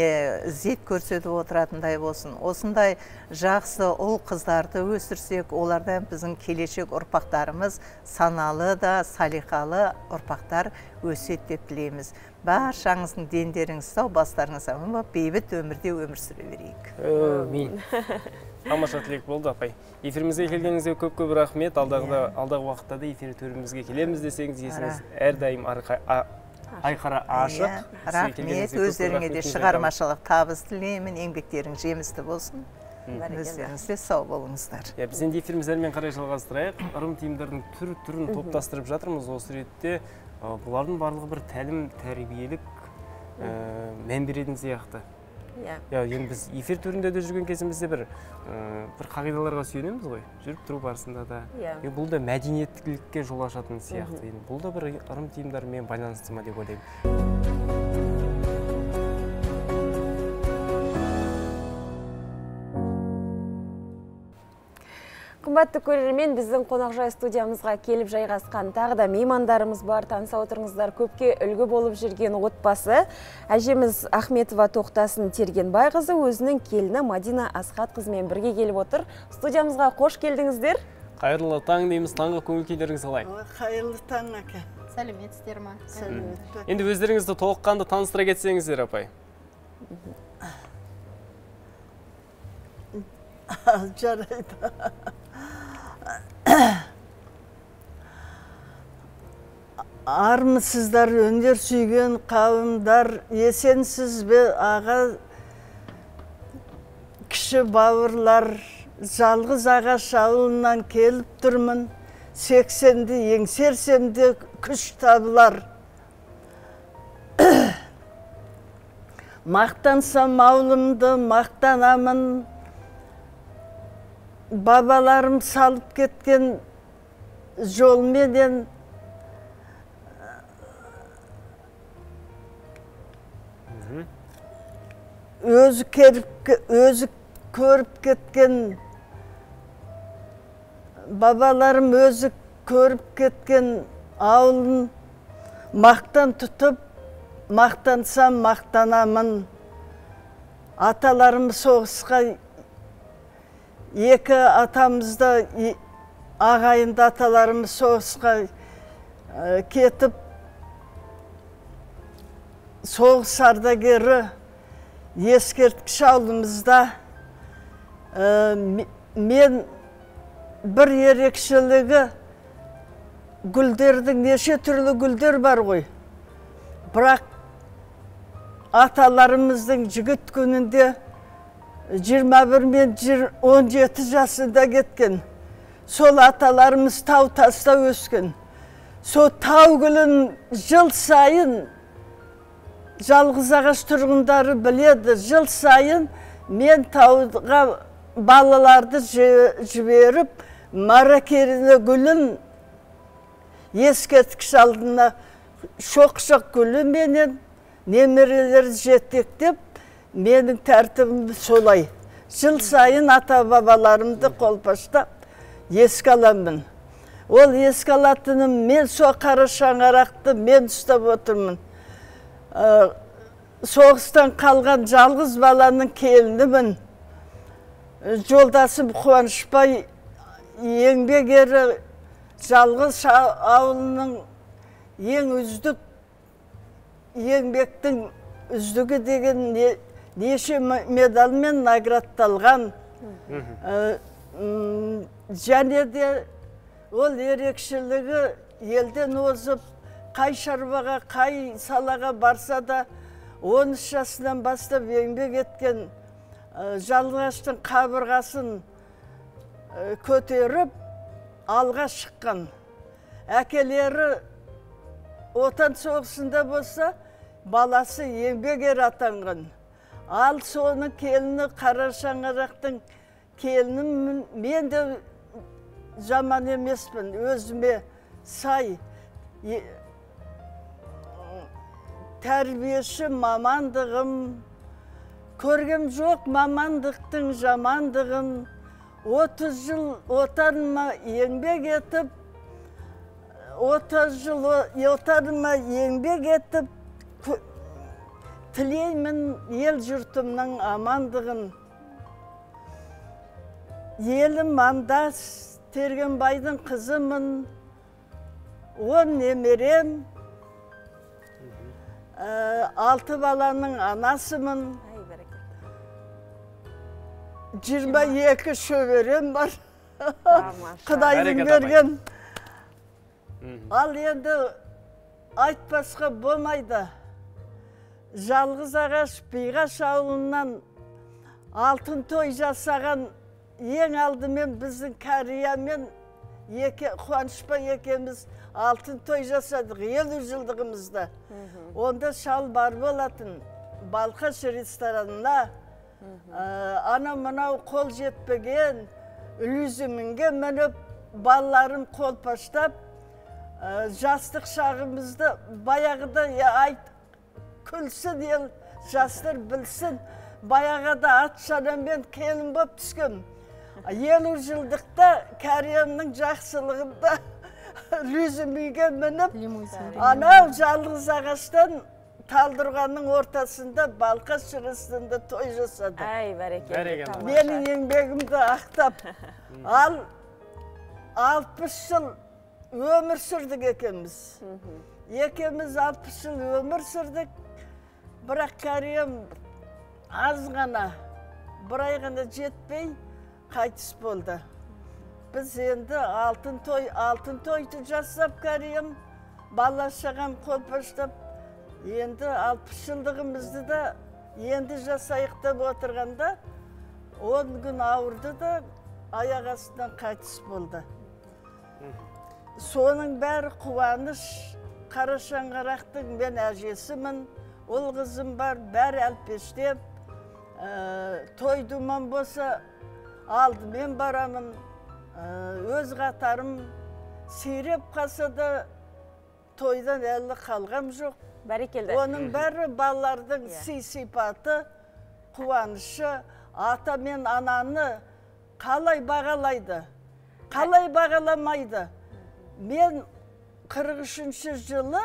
ізет көрсетіп отыратындай болсын. Осындай жақсы ұл қыздарды өсірсек, олардан біздің келешек ұрпақтарымыз саналы да, салиқалы ұрпақтар өсет деп тілейміз. Баршаңыздың дендеріңіз сау, бастарыңыз аман болып, бейбіт өмірде өмір сүре берейік. Әмин. Тамаша тілек болды, апай. Эфирімізге келгеніңізге көп-көп рахмет. Алдағы уақытта да эфир төрімізге келеміз десеңіз, есіңіз әрдайым айқара ашық. Рахмет, өздеріңе де шығармашылық табыс тілеймін, еңбектерің жемісті болсын. Өздеріңізде сау болыңыздар. Біз енді эфиріміздермен қарай жалғастырайық. Ырым тиымдардың түрін топтастырып жатырмыз. Осы ретте бұлардың барлығы бір тәлім, тәрбиелік мән беретін сияқты. Енді біз эфир түрінде де жүрген кезімізде бір қағидаларға сүйенеміз ғой, жүріп тұру барысында да. Бұл да мәдениеттілікке жол ашатын сияқты. Бұл да бір ырым тиымдармен байланысты ма деп ойлаймын. Қымбатты көрермен, біздің қонақжай студиямызға келіп жайғасқан тағы да меймандарымыз бар. Таныса отырыңыздар, көпке үлгі болып жүрген отбасы. Әжеміз Ахметова Тоқтасын Тергенбайқызы өзінің келіні Мадина Асхат қызымен бірге келіп отыр. Студиямызға қош келдіңіздер. Қайырлы таң дейміз, таңғы көңіл күйлеріңіз қалай? Қайырлы таң, ака. Сәлеметсіздер ме? Енді өздеріңізді толыққанды таныстыра кетсеңіздер, апай. Жарайды. Армысыздар, өнер сүйген қауымдар, есенсіз бе аға, кіші бауырлар, жалғыз ағаш ауылынан келіп тұрмын, 80-ді еңсерсемде күш табылар. Мақтансам ауылымды мақтанамын, бабаларым салып кеткен жолменен өзі көріп кеткен, бабаларым өзі көріп кеткен ауылын мақтан тұтып, мақтансам мақтанамын. Аталарым соғысқа, екі атамызда ағайынды аталарым соғысқа кетіп, соғыс ардагері ескерткіш ауылымызда. Мен бір ерекшелігі, гүлдердің неше түрлі гүлдер бар ғой. Бірақ аталарымыздың жігіт күнінде 21 мен 17 жасында кеткен. Сол аталарымыз тау таста өскен. Сол тау гүлін жыл сайын жалғыз ағаш тұрғындары біледі. Жыл сайын мен тауға балаларды жіберіп, маракерлі гүлін ескерткіш алдына шоқ-шоқ гүлі менен немерелер жетектеп, менің тәртібім солай. Жыл сайын ата-бабаларымды қолпаштап еске аламын. Ол еске алатыным, мен со қара шаңырақты мен ұстап отырмын. Соғыстан қалған жалғыз баланың келінімін. Жолдасым Қуанышбай еңбек ері, жалғыз ауылының ең үздік, еңбектің үздігі деген неше медалмен наградталған. Және де ол ерекшелігі елден озып, қай шаруаға, қай салаға барса да 13 жасынан бастап еңбек еткен, жалғаштың қабырғасын көтеріп, алға шыққан. Әкелері отан соғысында болса, баласы еңбек ері атанған. Ал соның келіні, қара шаңырақтың келінім, мен де жаман емеспін, өзіме сай. Тәрбиеші мамандығым, көргем жоқ мамандықтың жамандығын. 30 жыл отаныма еңбек етіп, 30 жыл отаныма еңбек етіп, тілеймін ел жұртымның амандығын. Елім андас, Тергенбайдың қызымын, 10 немерем, 6 баланың анасымын. 22 шөберем бар. Құдайдың берген. Ал енді айтпасқа болмайды. Жалғыз ағаш Биғаш ауылынан алтын той жасаған ең алдымен біздің Кәриямен Қуанышбай екеміз алтын той жасадық 50 жылдығымызда. Онда шал бар болатын Балқаш ресторанына. Ана мынау қол жетпеген, үлізімінге мініп, балаларым қолпаштап, жастық шағымызды баяғыда айт күлсін ел, жастар білсін, баяғыда ат шанамен келін боп түскен. 50 жылдықта Кәриямның жақсылығында үлізімінге мініп, анау жалғыз ағаштан Талдырғанның ортасында Балқаш ресторанында той жасады. Әй, бәрекелді. Менің еңбегімді ақтап. Ал 60 жыл өмір сүрдік екеміз. Екеміз 60 жыл өмір сүрдік. Бірақ Кәриям аз ғана, бір ай ғана жетпей қайтыс болды. Біз енді алтын тойды жасап Кәриям, бала шағам қолпаштап, енді 60 жылдығымызды да енді жасайық деп отырғанда 10 күн ауырды да аяқ астынан қайтыс болды. Соның бәрі қуаныш. Қара шаңырақтың мен әжесімін, ұл қызым бар, бәрі әлпештеп, той думан болса алдымен барамын, өз қатарым сиреп қалса да тойдан әлі қалғам жоқ. Бәрекелді. Оның бәрі балалардың сый-сипаты, қуанышы, ата мен ананы қалай бағалайды, қалай бағаламайды. Мен 43 жылы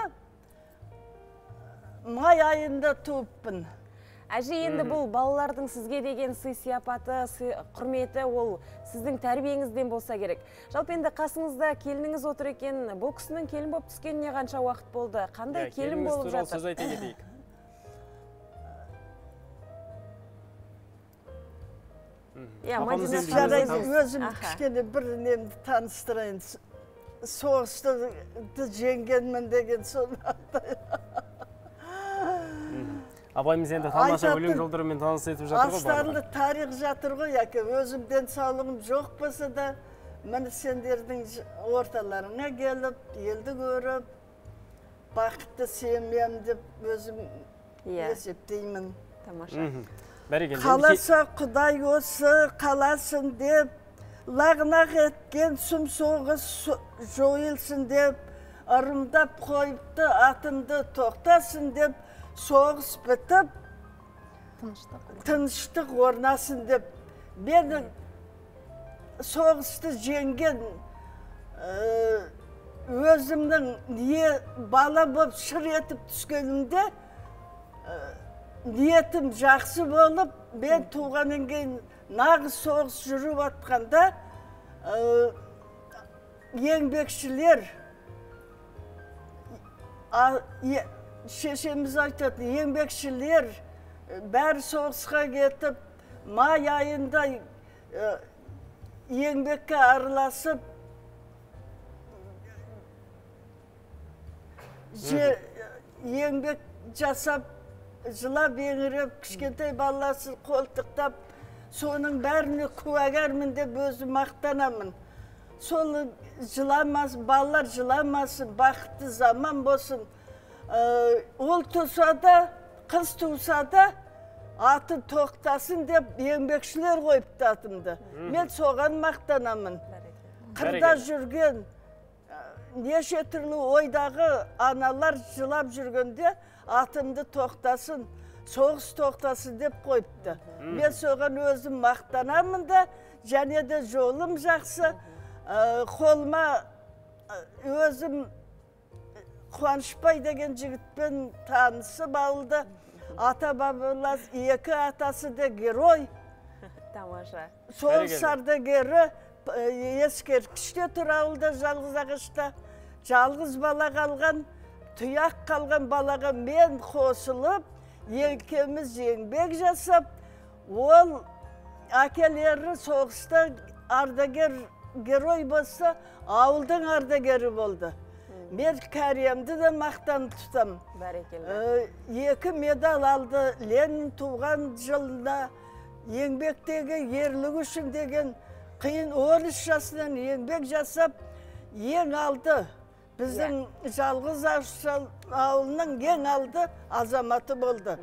май айында туыппын. Әже, енді бұл балалардың сізге деген сый-сияпаты, құрметі, ол сіздің тәрбиеңізден болса керек. Жалпы енді қасыңызда келініңіз отыр екен, бұл кісінің келін болып түскеніне қанша уақыт болды? Қандай келін болып жатыр? Сөз айта кетейік. Өзім кішкене бір немді таныстырайын. Соғысты жеңгенмін деген соны. Абайымыз енді тамаша өлең жолдарымен таныс етіп жатыр ғой. Астарлы тарих жатыр ғой, яке өзімден саулығым жоқ болса да, мені сендердің орталарыңа келіп, елді көріп, бақытты семьям деп өзім есептеймін. Тамаша. Қаласа Құдай осы қаласын деп, лағнақ еткен сұм соғыс жойылсын деп, ырымдап қойыпты атымды тоқтасын деп, соғыс бітіп, тыныштық орнасын деп, мен соғысты жеңген өзімнің бала болып шыр етіп түскенімде, ниетім жақсы болып, мен туғаннан кейін нағыз соғыс жүріп атқанда, еңбекшілер, шешеміз айтады, еңбекшілер бәрі соғысқа кетіп, май айында еңбекке араласып, еңбек жасап, жылап еңіреп, кішкентай баласы қолтықтап, соның бәріне куәгермін деп өзім мақтанамын. Сол балалар жыламасын, бақытты заман болсын. Ол туса да, қыз туса да, аты тоқтасын деп еңбекшілер қойыпты атымды. Мен соған мақтанамын. Қырда жүрген, неше түрлі ойдағы аналар жылап жүргенде атымды тоқтасын, соғыс тоқтасын деп қойыпты. Мен соған өзім мақтанамын да, және де жолым жақсы. Қолыма өзім Қуанышбай деген жігітпен танысып алды. Ата-бабалар екі атасы да герой. Тамаша. Соғыс ардагері ескерткіште тұр ауылда, жалғыз ағашта. Жалғыз бала қалған, тұяқ қалған балаға мен қосылып, екеуміз еңбек жасап, ол әкелері соғыста ардагер герой болса, ауылдың ардагері болды. Мен кәриемді де мақтан тұтам. Екі медал алды. Ленин туған жылында еңбектегі ерлігі үшін деген қиын 13 жасынан еңбек жасап, ең алды. Біздің жалғыз ауылының ең алды азаматы болды.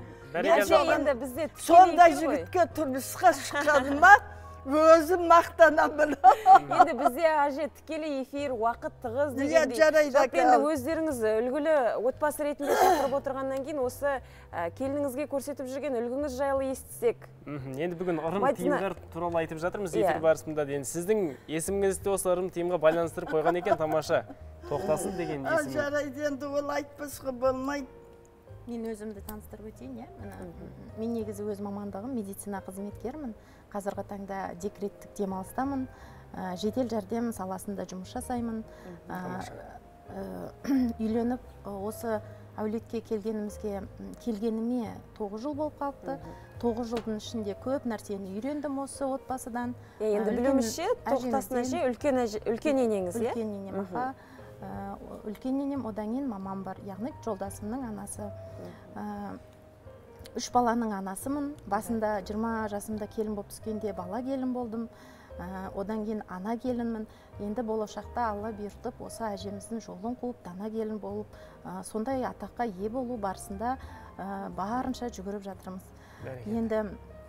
Сондай жігітке тұрмысқа шыққаныма өзім мақтанамын. Енді бізде әже тікелей эфир, уақыт тығыз дегендей. Жалпы енді өздеріңіз үлгілі отбасы ретінде шақырып отырғаннан кейін осы келініңізге көрсетіп жүрген үлгіңіз жайлы естісек. Енді бүгін ырым тиымдар туралы айтып жатырмыз эфир барысында. Сіздің есіміңізді осы ырым тиымға байланыстырып қойған екен, тамаша. Тоқтасын деген есімі. Жарайды, енді ол айтпасқа болмайды. Мен өзімді таныстырып өтейін, мен негізі өз мамандығым медицина қызметкермін. Қазіргі таңда декреттік демалыстамын. Жедел жәрдем саласында жұмыс жасаймын. Үйленіп, осы әулетке келгеніме 9 жыл болып қалыпты. 9 жылдың ішінде көп нәрсені үйрендім осы отбасыдан. Енді білуімізше, Тоқтасын әже үлкен енеңіз, е? Үлкен енем, аға. Үлкен енем, одан кейін мамам бар, яғни жолдасымның анасы. 3 баланың анасымын. Басында 20 жасымда келін болып түскенде бала келін болдым. Одан кейін ана келінмін. Енді болашақта Алла бұйыртып, осы әжеміздің жолын қуып, дана келін болып, сондай атаққа ие болу барысында барынша жүгіріп жатырмыз. Енді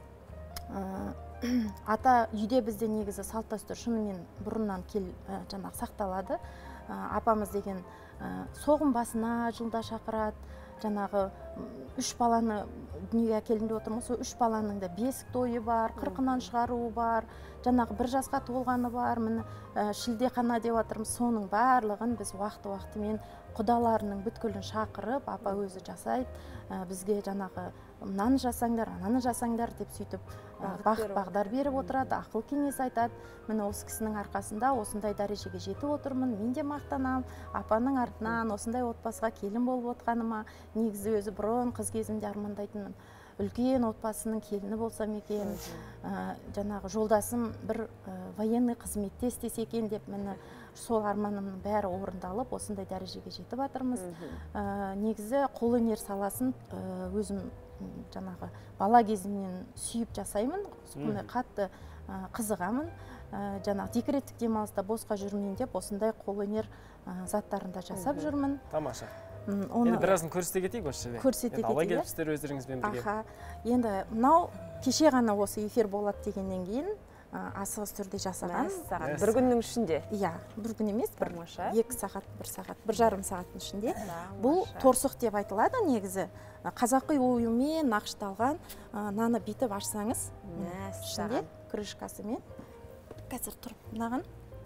ата үйде бізде негізі салт дәстүр шынымен бұрыннан сақталады. Апамыз деген соғым басына жылда шақырады, жаңағы 3 баланы дүниеге әкелдім деп отырмыз. Сол 3 баланың да бесік тойы бар, қырқынан шығаруы бар, жаңағы 1 жасқа толғаны бар. Міне шілдехана деп отырмыз. Соның барлығын біз уақыты-уақытымен құдаларының бүткілін шақырып, апа өзі жасайды. Бізге жаңағы мынаны жасаңдар, ананы жасаңдар деп сөйтіп бағдар беріп отырады, ақыл кеңес айтады. Міне осы кісінің арқасында осындай дәрежеге жетіп отырмын. Мен де мақтанам, апаның артынан осындай отбасыға келін болып отқаныма. Негізі өзі бұрын қыз кезімде армандайтынмын. Үлкен отбасының келіні болсам екен, жаңағы жолдасым бір военный қызметте істесе екен деп, мені сол арманымның бәрі орындалып, осындай дәрежеге жетіп жатырмыз. Негізі қолөнер саласын өзім жаңағы бала кезімнен сүйіп жасаймын, қатты қызығамын. Жаңағы декреттік демалыста босқа жүрмейін деп, осындай қолөнер заттарында жасап жүрмін. Тамаша. Енді біразын көрсете кетейік осы жерде. Көрсете кетейік. Ала келіпсіздер өздеріңізбен бірге. Енді мынау кеше ғана осы эфир болады дегеннен кейін асығыс түрде жасаған. Бір күннің ішінде? Иә, бір күн емес, 2 сағат, 1 сағат, 1,5 сағаттың ішінде. Бұл торсық деп айтылады негізі. Қазақы оюмен нақышталған, наны битіп ашсаңыз, ішінде крышкасымен. Қазір тұрып мынаған.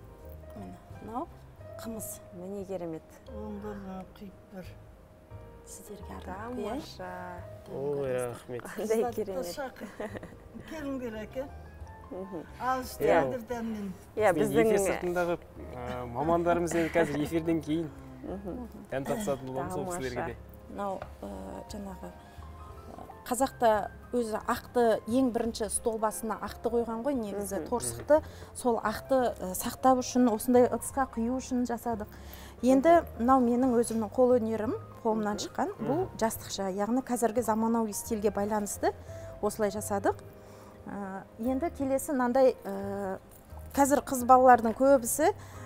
Мынау қымыз. Міне керемет. Оңғырға қиып бір. Сіздерге арнап қояйын. Ой, рахмет. Қандай керемет. Келіңдер әке. Алыс дәрдірден мен. Эфир сыртындағы мамандарымыз қазір эфирден кейін дәм татысатын боламыз ол кісілерге де. Мынау жаңағы қазақта өзі ақты ең бірінші стол басына ақты қойған ғой, негізі торсықты сол ақты сақтап үшін, осындай ыдысқа құю үшін жасадық. Енді мынау менің өзімнің қол өнерім, қолымнан шыққан. Бұл жастықша, яғни қазіргі заманауи стильге байланысты осылай жасадық. Енді келесі мынандай қазір қыз балалардың көбісі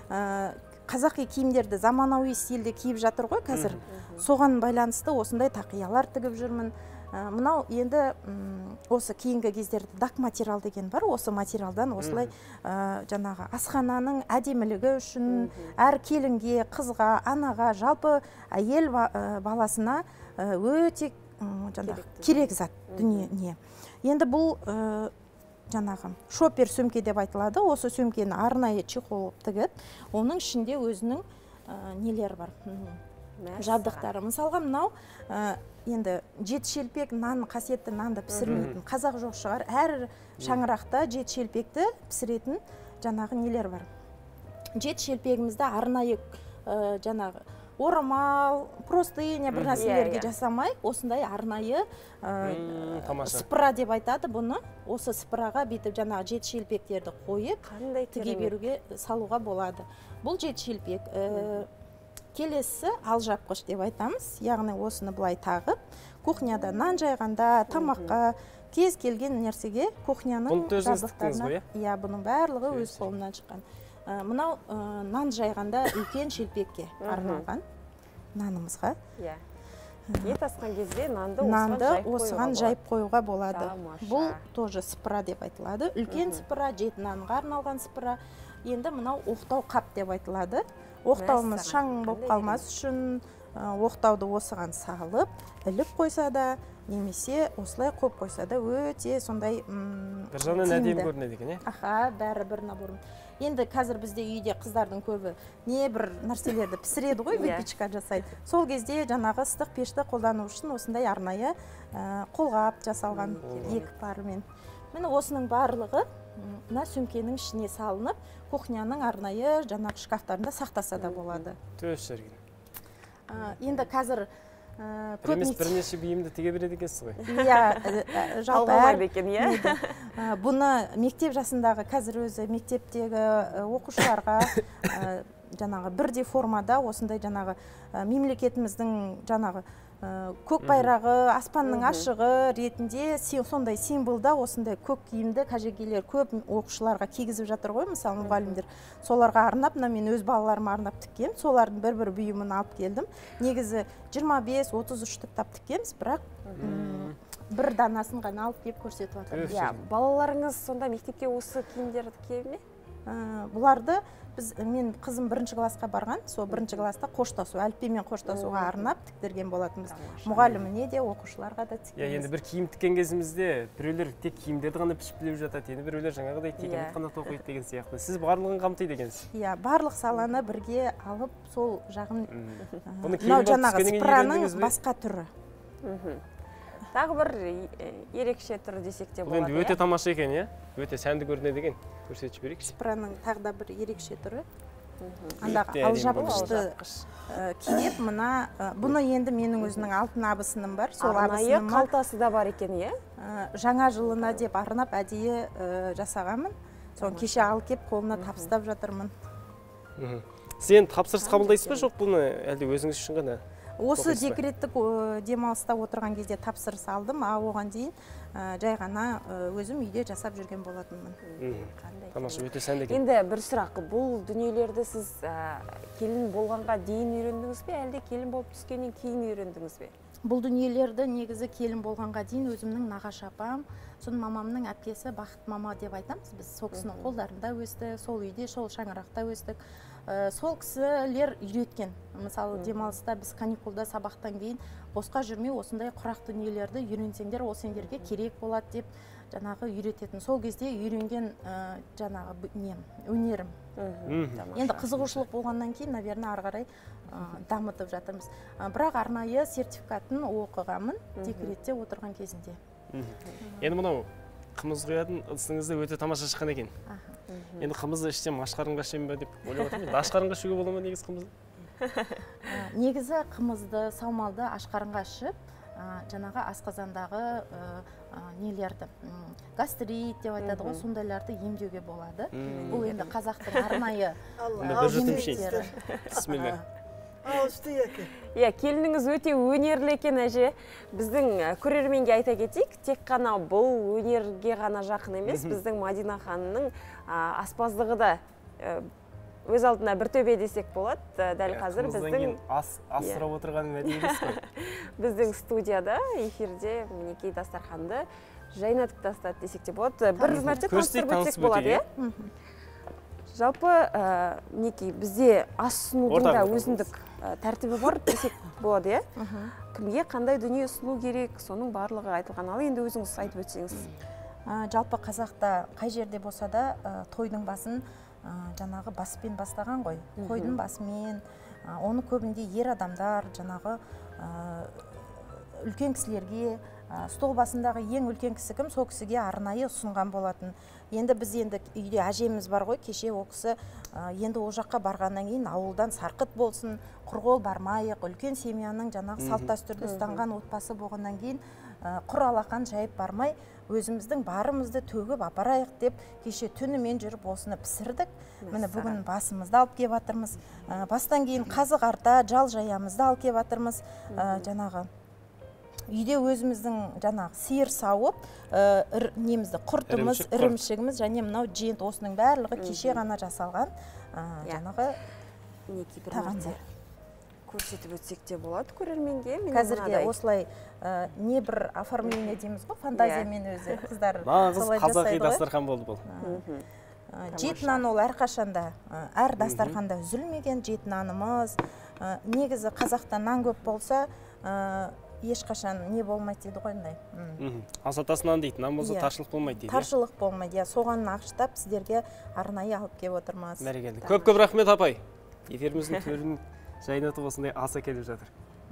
қазақи киімдерді заманауи стильде киіп жатыр ғой қазір. Соған байланысты осындай тақиялар тігіп жүрмін. Мынау енді осы кейінгі кездерде дак материал деген бар. Осы материалдан осылай жаңағы асхананың әдемілігі үшін әр келінге, қызға, анаға, жалпы әйел баласына өте керек зат дүние. Енді бұл жаңағы шопер сөмке деп айтылады. Осы сөмкені арнайы чехол тігіп, оның ішінде өзінің нелер бар, жабдықтары. Мысалға мынау енді жет шелпек нан, қасиетті нанды пісірмейтін қазақ жоқ шығар. Әр шаңырақта жет шелпекті пісіретін жаңағы нелер бар. Жет шелпегімізді арнайы жаңағы орамал, простыня бір нәрселерге жасамай, осындай арнайы сыпыра деп айтады бұны. Осы сыпыраға бетіп жаңағы жет шелпектерді қойып, тіге беруге салуға болады. Бұл жет шелпек. Келесі алжапқыш деп айтамыз. Яғни осыны бұлай тағып, кухняда нан жайғанда, тамаққа, кез келген нәрсеге кухняның жабдықтарына. Иә, бұның барлығы өз қолымнан шыққан. Мынау нан жайғанда үлкен шелпекке арналған нанымызға. Ет асқан кезде нанды осыған жайып қоюға болады. Бұл тоже сыпыра деп айтылады. Үлкен сыпыра, жет нанға арналған сыпыра. Енді мынау оқтау қап деп айтылады. Оқтауымыз шаң болып қалмас үшін оқтауды осыған салып, іліп қойса да, немесе осылай қойып қойса да өте сондай бір жағынан әдемі көрінеді екен, Аха, бәрі бір наборын. Енді қазір бізде үйде қыздардың көбі не бір нәрселерді пісіреді ғой, выпечка жасайды. Сол кезде жаңағы ыстық пешті қолдану үшін осындай арнайы қолғап жасалған екі парымен. Міне осының барлығы мына сөмкенің ішіне салынып, кухняның арнайы жаңағы шкафтарында сақтаса да болады. Төс жерген. Енді қазір бірнеше бейімді тіге береді екенсіз ғой? Иә, жалпы бұны мектеп жасындағы қазір өзі мектептегі оқушыларға жаңағы бірдей формада осындай жаңағы мемлекетіміздің жаңағы көк байрағы, аспанның ашығы ретінде сондай символда осындай көк киімді қажекейлер көп оқушыларға кигізіп жатыр ғой, мысалы мұғалімдер. Соларға арнап, мен өз балаларыма арнап тіккен, солардың бір бұйымын алып келдім. Негізі 25-33 тап тіккенбіз, бірақ бір данасын ғана алып кеп көрсетіп жатырмыз. Балаларыңыз сонда мектепке осы киімдерді кие ме? Бұларды мен қызым 1-ші классқа барған, сол 1-ші класста қоштасу, әліпбимен қоштасуға арнап тіктірген болатынбыз. Мұғаліміне де, оқушыларға да тіккенбіз. Енді бір киім тіккен кезімізде біреулер тек киімдерді ғана пішіп біліп жатады, енді біреулер жаңағыдай тек қана тоқиды деген сияқты. Сіз барлығын қамтиды екенсіз. Иә, барлық саланы бірге алып, сол жағын жаңағы сыпыраның басқа түрі. Тағы бір ерекше түрі десек те болады. Бұл енді өте тамаша екен, иә? Өте сәнді көрінеді екен. Көрсетіп жіберейікші. Сыпыраның тағы да бір ерекше түрі. Андағы алжапқышты киіп, бұны енді менің өзінің алтын абысыным бар. Арнайы қалтасы да бар екен, иә? Жаңа жылына деп арнап әдейі жасағанмын. Соны кеше алып кеп қолына табыстап жатырмын. Сен тапсырыс қабылдайсыз ба жоқ бұны әлде өзіңіз үшін ғана? Осы декреттік демалыста отырған кезде тапсырыс алдым, оған дейін жай ғана өзім үйде жасап жүрген болатынмын. Тамаша, өте сәнді екен. Енді бір сұрақ, бұл дүниелерді сіз келін болғанға дейін үйрендіңіз бе, әлде келін болып түскеннен кейін үйрендіңіз бе? Бұл дүниелерді негізі келін болғанға дейін өзімнің нағашы апам, соның мамамның әпкесі Бақыт мама деп айтамыз. Біз сол кісінің қолдарында өстік, сол үйде, сол шаңырақта өстік. Сол кісілер үйреткен. Мысалы, демалыста біз каникулда сабақтан кейін босқа жүрмей осындай құрақ дүниелерді үйренсеңдер, ол сендерге керек болады деп жаңағы үйрететін. Сол кезде үйренген жаңағы өнерім. Енді қызығушылық болғаннан кейін, наверное, ары қарай дамытып жатырмыз. Бірақ арнайы сертификатын оқығанмын декретте отырған кезінде. Енді мынау қымыз құятын ыдысыңызды өте тамаша шыққан екен. Енді қымызды ішсем ашқарынға ішемін бе деп ойлап отырмын. Ашқарынға ішуге бола ма негізі қымызды? Негізі қымызды, саумалды ашқарынға ішіп, жаңағы асқазандағы нелерді, гастрит деп айтады ғой, сондайларды емдеуге болады. Бұл енді қазақтың арнайы емдіктері. Бисмилля. Иә, келініңіз өте өнерлі екен әже. Біздің көрерменге айта кетейік, тек қана бұл өнерге ғана жақын емес, біздің Мадина ханымның аспаздығы да өз алдына бір төбе десек болады. Дәл қазір біздің асырап отырған мәдениет қой. Біздің студияда, эфирде мінекей дастарханды жайнатып тастады десек те болады. Бір мәрте таныстырып өтсек болады, иә? Жалпы, мінекей, бізде ас ұсынудың да өзіндік тәртібі бар десек болады, иә? Кімге қандай дүние ұсыну керек, соның барлығы айтылған. Ал енді өзіңіз айтып өтсеңіз. Жалпы қазақта қай жерде болса да тойдың басын жаңағы баспен бастаған ғой. Қойдың басымен, оны көбінде ер адамдар, жаңағы үлкен кісілерге, стол басындағы ең үлкен кісі кім, сол кісіге арнайы ұсынған болатын. Енді біз үйде әжеміз бар ғой, кеше ол кісі енді ол жаққа барғаннан кейін ауылдан сарқыт болсын, құрғол бармайық, үлкен семьяның жаңағы салт дәстүрді ұстанған отбасы болғаннан кейін құр алақан жайып бармай, өзіміздің барымызды төгіп апарайық деп кеше түнімен жүріп осыны пісірдік. Міне бүгін басымызды алып кеп жатырмыз. Бастан кейін қазы қарта, жал жаямызды алып кеп жатырмыз. Жаңағы үйде өзіміздің жаңағы сиыр сауып, немізді құртымыз, ірімшігіміз, және мынау жент, осының барлығы кеше ғана жасалған жаңағы тағамдар. Көрсетіп өтсек те болады көрерменге. Қазірге осылай не бір оформление дейміз ғой, фантазиямен өзі қыздар нағыз қазақи дастархан болды бұл. Жет нан ол әрқашанда, әр дастарханда үзілмеген жет нанымыз. Негізі қазақта нан көп болса, ешқашан не болмайды дейді қойындай. Асатас нан дейді, нан болса таршылық болмайды дейді. Таршылық болмайды, соған нақыштап сіздерге арнайы алып кеп отырмыз. Бәрекелді. Көп-көп рахмет апай. Эфиріміздің төрін жайнатып осындай аса келіп жатыр.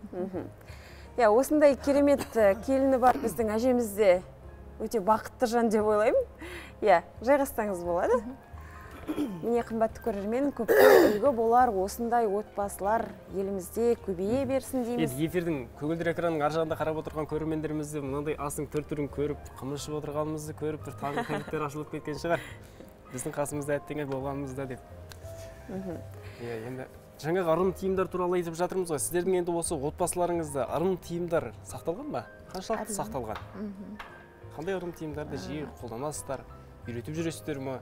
Иә, осындай керемет келіні бар біздің әжемізде өте бақытты жан деп ойлаймын. Иә, жайғастаңыз болады. Міне қымбатты көрермен, көпке үлгі болар осындай отбасылар елімізде көбейе берсін дейміз. Эфирдің көгілдір экранның ар жағында қарап отырған көрермендерімізді мынандай асың түр түрін көріп, қымыз ішіп отырғанымызды көріп, бір тағы көліктер ашылып кеткен шығар. Біздің қасымызда әттеңе болғанымызда деп. Енді жаңағы ырым тиымдар туралы айтып жатырмыз ғой. Сіздердің енді осы отбасыларыңызда ырым тиымдар сақталған ба? Қаншалықты сақталған? Қандай ырым тиымдарды жиі қолданасыздар? Үйретіп жүресіздер ме?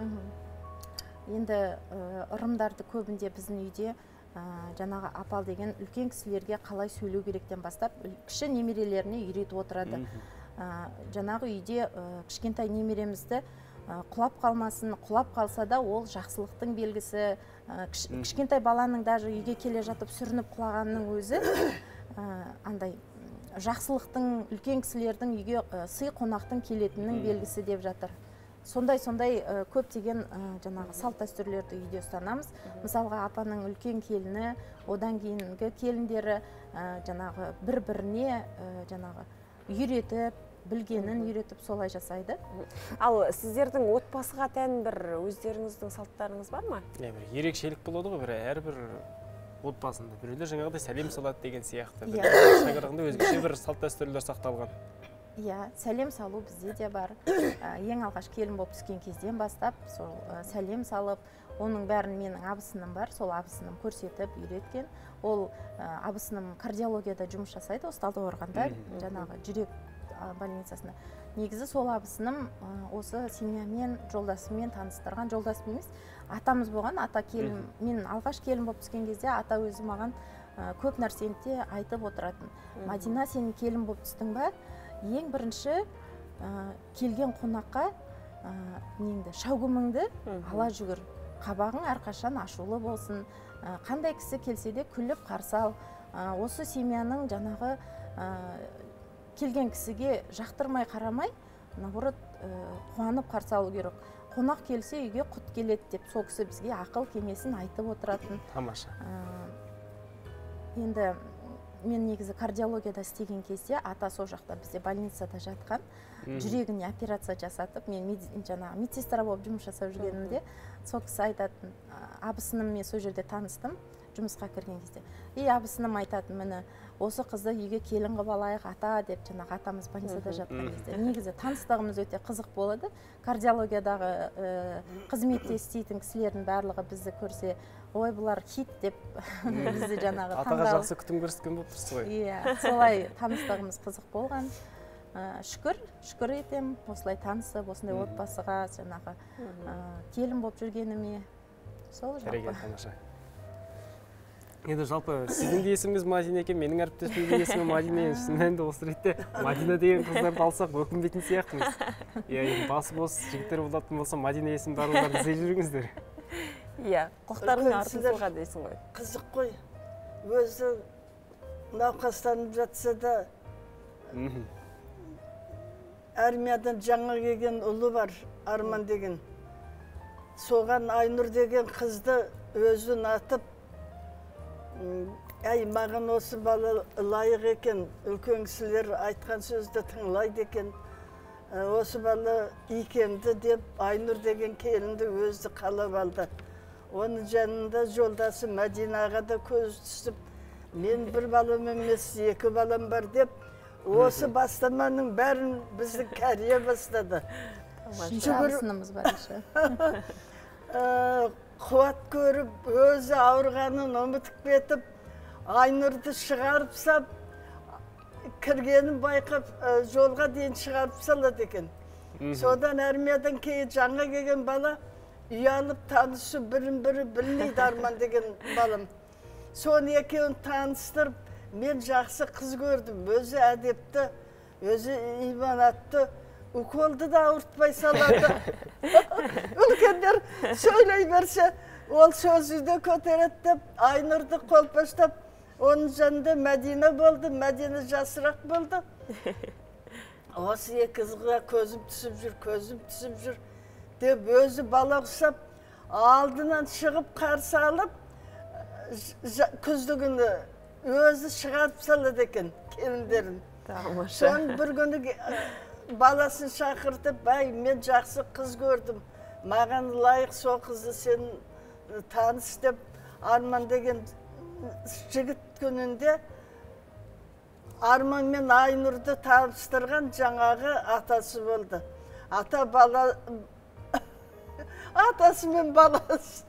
Енді ырымдарды көбінде біздің үйде жаңағы апал деген үлкен кісілерге қалай сөйлеу керектен бастап, кіші немерелеріне үйретіп отырады. Жаңағы үйде кішкентай немеремізді құлап қалмасын, құлап қалса да ол жақсылықтың белгісі. Кішкентай баланың даже үйге келе жатып сүрініп құлағанның өзі андай жақсылықтың, үлкен кісілердің үйге сый қонақтың келетінінің белгісі деп жатыр. Сондай көптеген жаңағы салт дәстүрлерді үйде ұстанамыз. Мысалға апаның үлкен келіні, одан кейінгі келіндері жаңағы бір-біріне жаңағы үйретіп, білгенін үйретіп солай жасайды. Ал сіздердің отбасыға тән бір өздеріңіздің салттарыңыз бар ма? Ерекшелік болады ғой, әрбір отбасында. Біреулер жаңағыдай сәлем салады деген сияқты. Шаңырағында өзгеше бір салт дәстүрлер сақталған. Иә, сәлем салу бізде де бар. Ең алғаш келін болып түскен кезден бастап, сол сәлем салып, оның бәрін менің абысыным бар, сол абысыным көрсетіп, үйреткен. Ол абысыным кардиологияда жұмыс жасайды, осы Талдықорғанда, жаңағы жүрек больницасында. Негізі сол абысыным осы семьямен, жолдасымен таныстырған, жолдасым емес, атамыз болған, ата келін, мен алғаш келін болып түскен кезде ата өзі маған көп нәрсені де айтып отыратын. Мадина, сен келін болып түстің ба? Ең бірінші келген қонаққа неңді, шәугіміңді ала жүгір. Қабағың әрқашан ашулы болсын. Қандай кісі келсе де күліп қарсы ал. Осы семьяның жаңағы келген кісіге жақтырмай қарамай, наоборот қуанып қарсы алу керек. Қонақ келсе үйге құт келеді деп сол кісі бізге ақыл кеңесін айтып отыратын. Тамаша. Енді мен негізі кардиологияда істеген кезде ата сол жақта бізде больницада жатқан, жүрегіне операция жасатып, мен жаңағы медсестра болып жұмыс жасап жүргенімде сол кісі айтатын, абысыным мен сол жерде таныстым жұмысқа кірген кезде. Абысыным айтатын, мені осы қызды үйге келін қылып алайық ата деп, жаңағы атамыз больницада жатқан кезде. Негізі таныстығымыз өте қызық болады. Кардиологиядағы қызметте істейтін кісілердің барлығы бізді көрсе, ой, бұлар хит деп бізді жаңағы таңдалып. Атаға жақсы күтім көрсеткен болып тұрсыз ғой. Иә, солай таныстығымыз қызық болған. Шүкір етем, осылай танысып, осындай отбасыға жаңағы келін болып жүргеніме. Сол жалпы. Тамаша. Енді жалпы сіздің де есіміңіз Мадина екен, менің әріптесімнің де есімі Мадина. Шынымен де осы ретте Мадина деген қыздарды алсақ өкінбейтін сияқтымыз. Басы бос жігіттер болатын болса, Мадина есімін барлықтарды іздей жүріңіздер. Иә, құқтарың артынсылға дейсің ғой. Қызық қой. Өзі науқастанып жатса да армиядан жаңа келген ұлы бар, Арман деген. Соған Айнұр деген қызды өзін атып, маған осы бала лайық екен, үлкен кісілер айтқан сөзді тыңлайды екен, осы бала икемді деп Айнұр деген келінді өзі қалап алды. Оның жанында жолдасы Мәдинаға да көз түсіп, мен бір балам емес, екі балам бар деп, осы бастаманың бәрін бізді кәрие бастады. Абысынымыз бар еще. Қуат көріп, өзі ауырғанын ұмытып кетіп, Айнұрды шығарып сап, кіргенін байқап, жолға дейін шығарып салады екен. Содан армиядан кейін жаңа келген бала ұялып танысып, бірін-бірі білмейді Арман деген балам. Соны екеуін таныстырып, мен жақсы қыз көрдім, өзі әдепті, өзі иманатты, уколды да ауыртпай салады. Үлкендер сөйлей берсе, ол сөзді де көтереді деп, Айнұрды қолпаштап, оның жанында Мәдина болды, Мәдина жасырақ болды. Осы екі қызға көзім түсіп жүр, деп өзі бала құсап, алдынан шығып қарсы алып, күздігіні өзі шығарып салады екен, келіндерін. Соны бір күні баласын шақыртып, мен жақсы қыз көрдім, маған лайық сол қызды сен таныс деп, Арман деген жігіт күнінде Арман мен Айнұрды таныстырған жаңағы атасы болды. Атасы мен баласы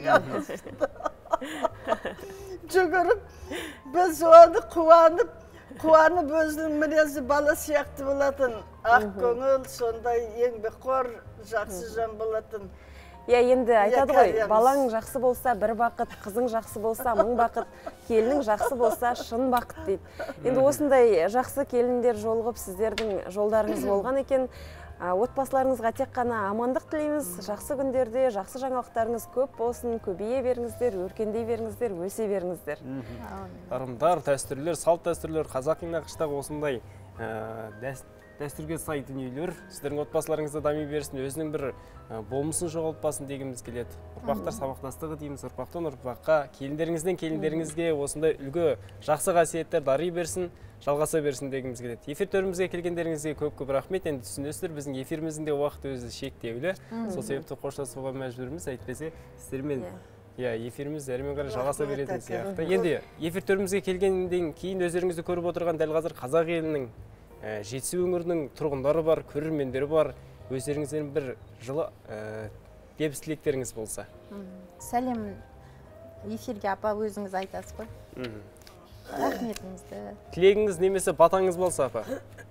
жүгіріп, біз оны қуанып өзінің мінезі бала сияқты болатын. Ақ көңіл, сондай еңбекқор, жақсы жан болатын. Енді айтады ғой, балаң жақсы болса бір бақыт, қызың жақсы болса мың бақыт, келінің жақсы болса шын бақыт дейді. Енді осындай жақсы келіндер жолығып, сіздердің жолдарыңыз болған екен. Отбасыларыңызға тек қана амандық тілейміз. Жақсы күндерде, жақсы жаңалықтарыңыз көп болсын, көбейе беріңіздер, өркендей беріңіздер, өсе беріңіздер. Ырымдар, дәстүрлер, салт дәстүрлер, қазақи нақыштағы осындай дәстүрге сай дүниелер сіздердің отбасыларыңызда дами берсін, өзінің бір болмысын жоғалтпасын дегіміз келеді. Ұрпақтар сабақтастығы дейміз, ұрпақтан ұрпаққа, келіндеріңізден келіндеріңізге осындай үлгі жақсы қасиеттер дари берсін, жалғаса берсін дегіміз келеді. Эфир төрімізге келгендеріңізге көп-көп рахмет. Енді түсінесіздер, біздің эфиріміздің де уақыты өзі шектеулі. Сол себепті қоштасуға мәжбүрміз, әйтпесе сіздермен эфиріміз әрмен қарай жалғаса беретін сияқты. Енді эфир төрімізге келгеннен кейін өздеріңізді көріп отырған дәл қазір қазақ елінің жетісу өңірінің тұрғындары бар, көрермендері бар. Өздеріңізден бір жылы лебіз тілектеріңіз болса. Сәлем, эфирге апа өзіңіз айтасыз ғой. Рахметіңізді. Тілегіңіз немесе батаңыз болса апа.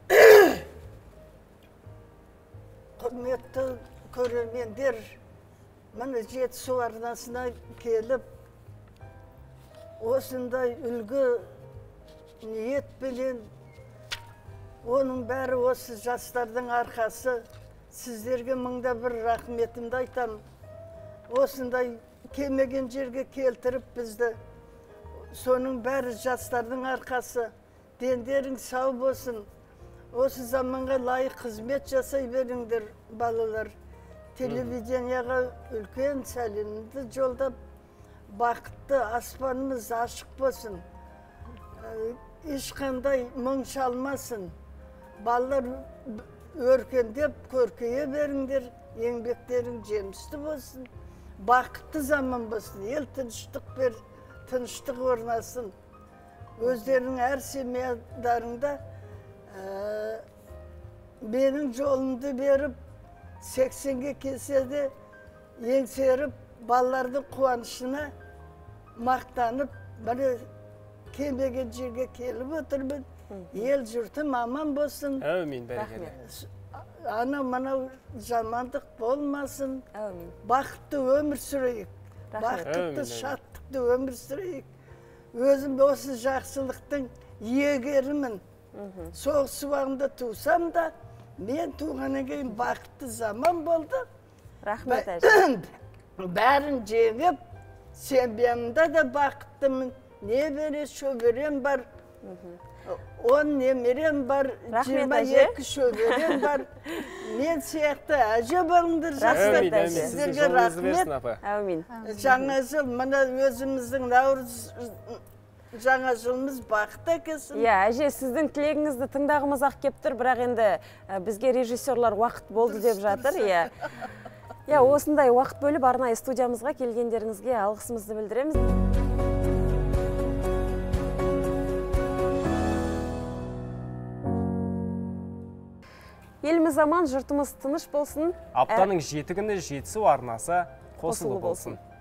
Құрметті көрермендер, міне жетісу арнасына келіп, осындай үлгі ниетпенен, оның бәрі осы жастардың арқасы. Сіздерге мыңда бір рахметімді айтам. Осындай келмеген жерге келтіріп бізді. Соның бәрі жастардың арқасы. Дендерің сау болсын. Осы заманға лайық қызмет жасай беріңдер, балалар. Телевиденияға үлкен сәлемімді жолдап, бақытты аспанымыз ашық болсын. Ешқандай мұң шалмасын. Балалар өркендеп, көркейе беріңдер, еңбектерің жемісті болсын. Бақытты заман болсын, ел тыныштық орнасын. Өздерінің әр семьядарында менің жолымды беріп, 80-ге келсе де еңсеріп, балалардың қуанышына мақтанып, бір келмеген жерге келіп отырмын. Ел жұртым аман болсын. Әумин, бәрекелді. Анау жамандық болмасын. Бақытты өмір сүрейік. Бақытты, шаттықты өмір сүрейік. Өзім осы жақсылықтың иегерімін. Соғыс уағында тусам да, мен туғаннан кейін бақытты заман болды. Рахмет әже. Бәрін жеңіп, семьямда да бақыттымын. Небере шөберем бар. 10 немерем бар, 22 шөберем бар. Мен сияқты әже болыңдар, жастар. Сіздерге рахмет. Жаңа жыл, мына өзіміздің Наурыз жаңа жылымыз бақыт әкелсін. Әже, сіздің тілегіңізді тыңдағымыз ақ кеп тұр, бірақ енді бізге режиссерлар уақыт болды деп жатыр. Осындай уақыт бөліп арнайы студиямызға келгендеріңізге алғысымызды білдіреміз. Еліміз аман, жұртымыз тыныш болсын. Аптаның 7 күні жетісу арнасы қосылы болсын.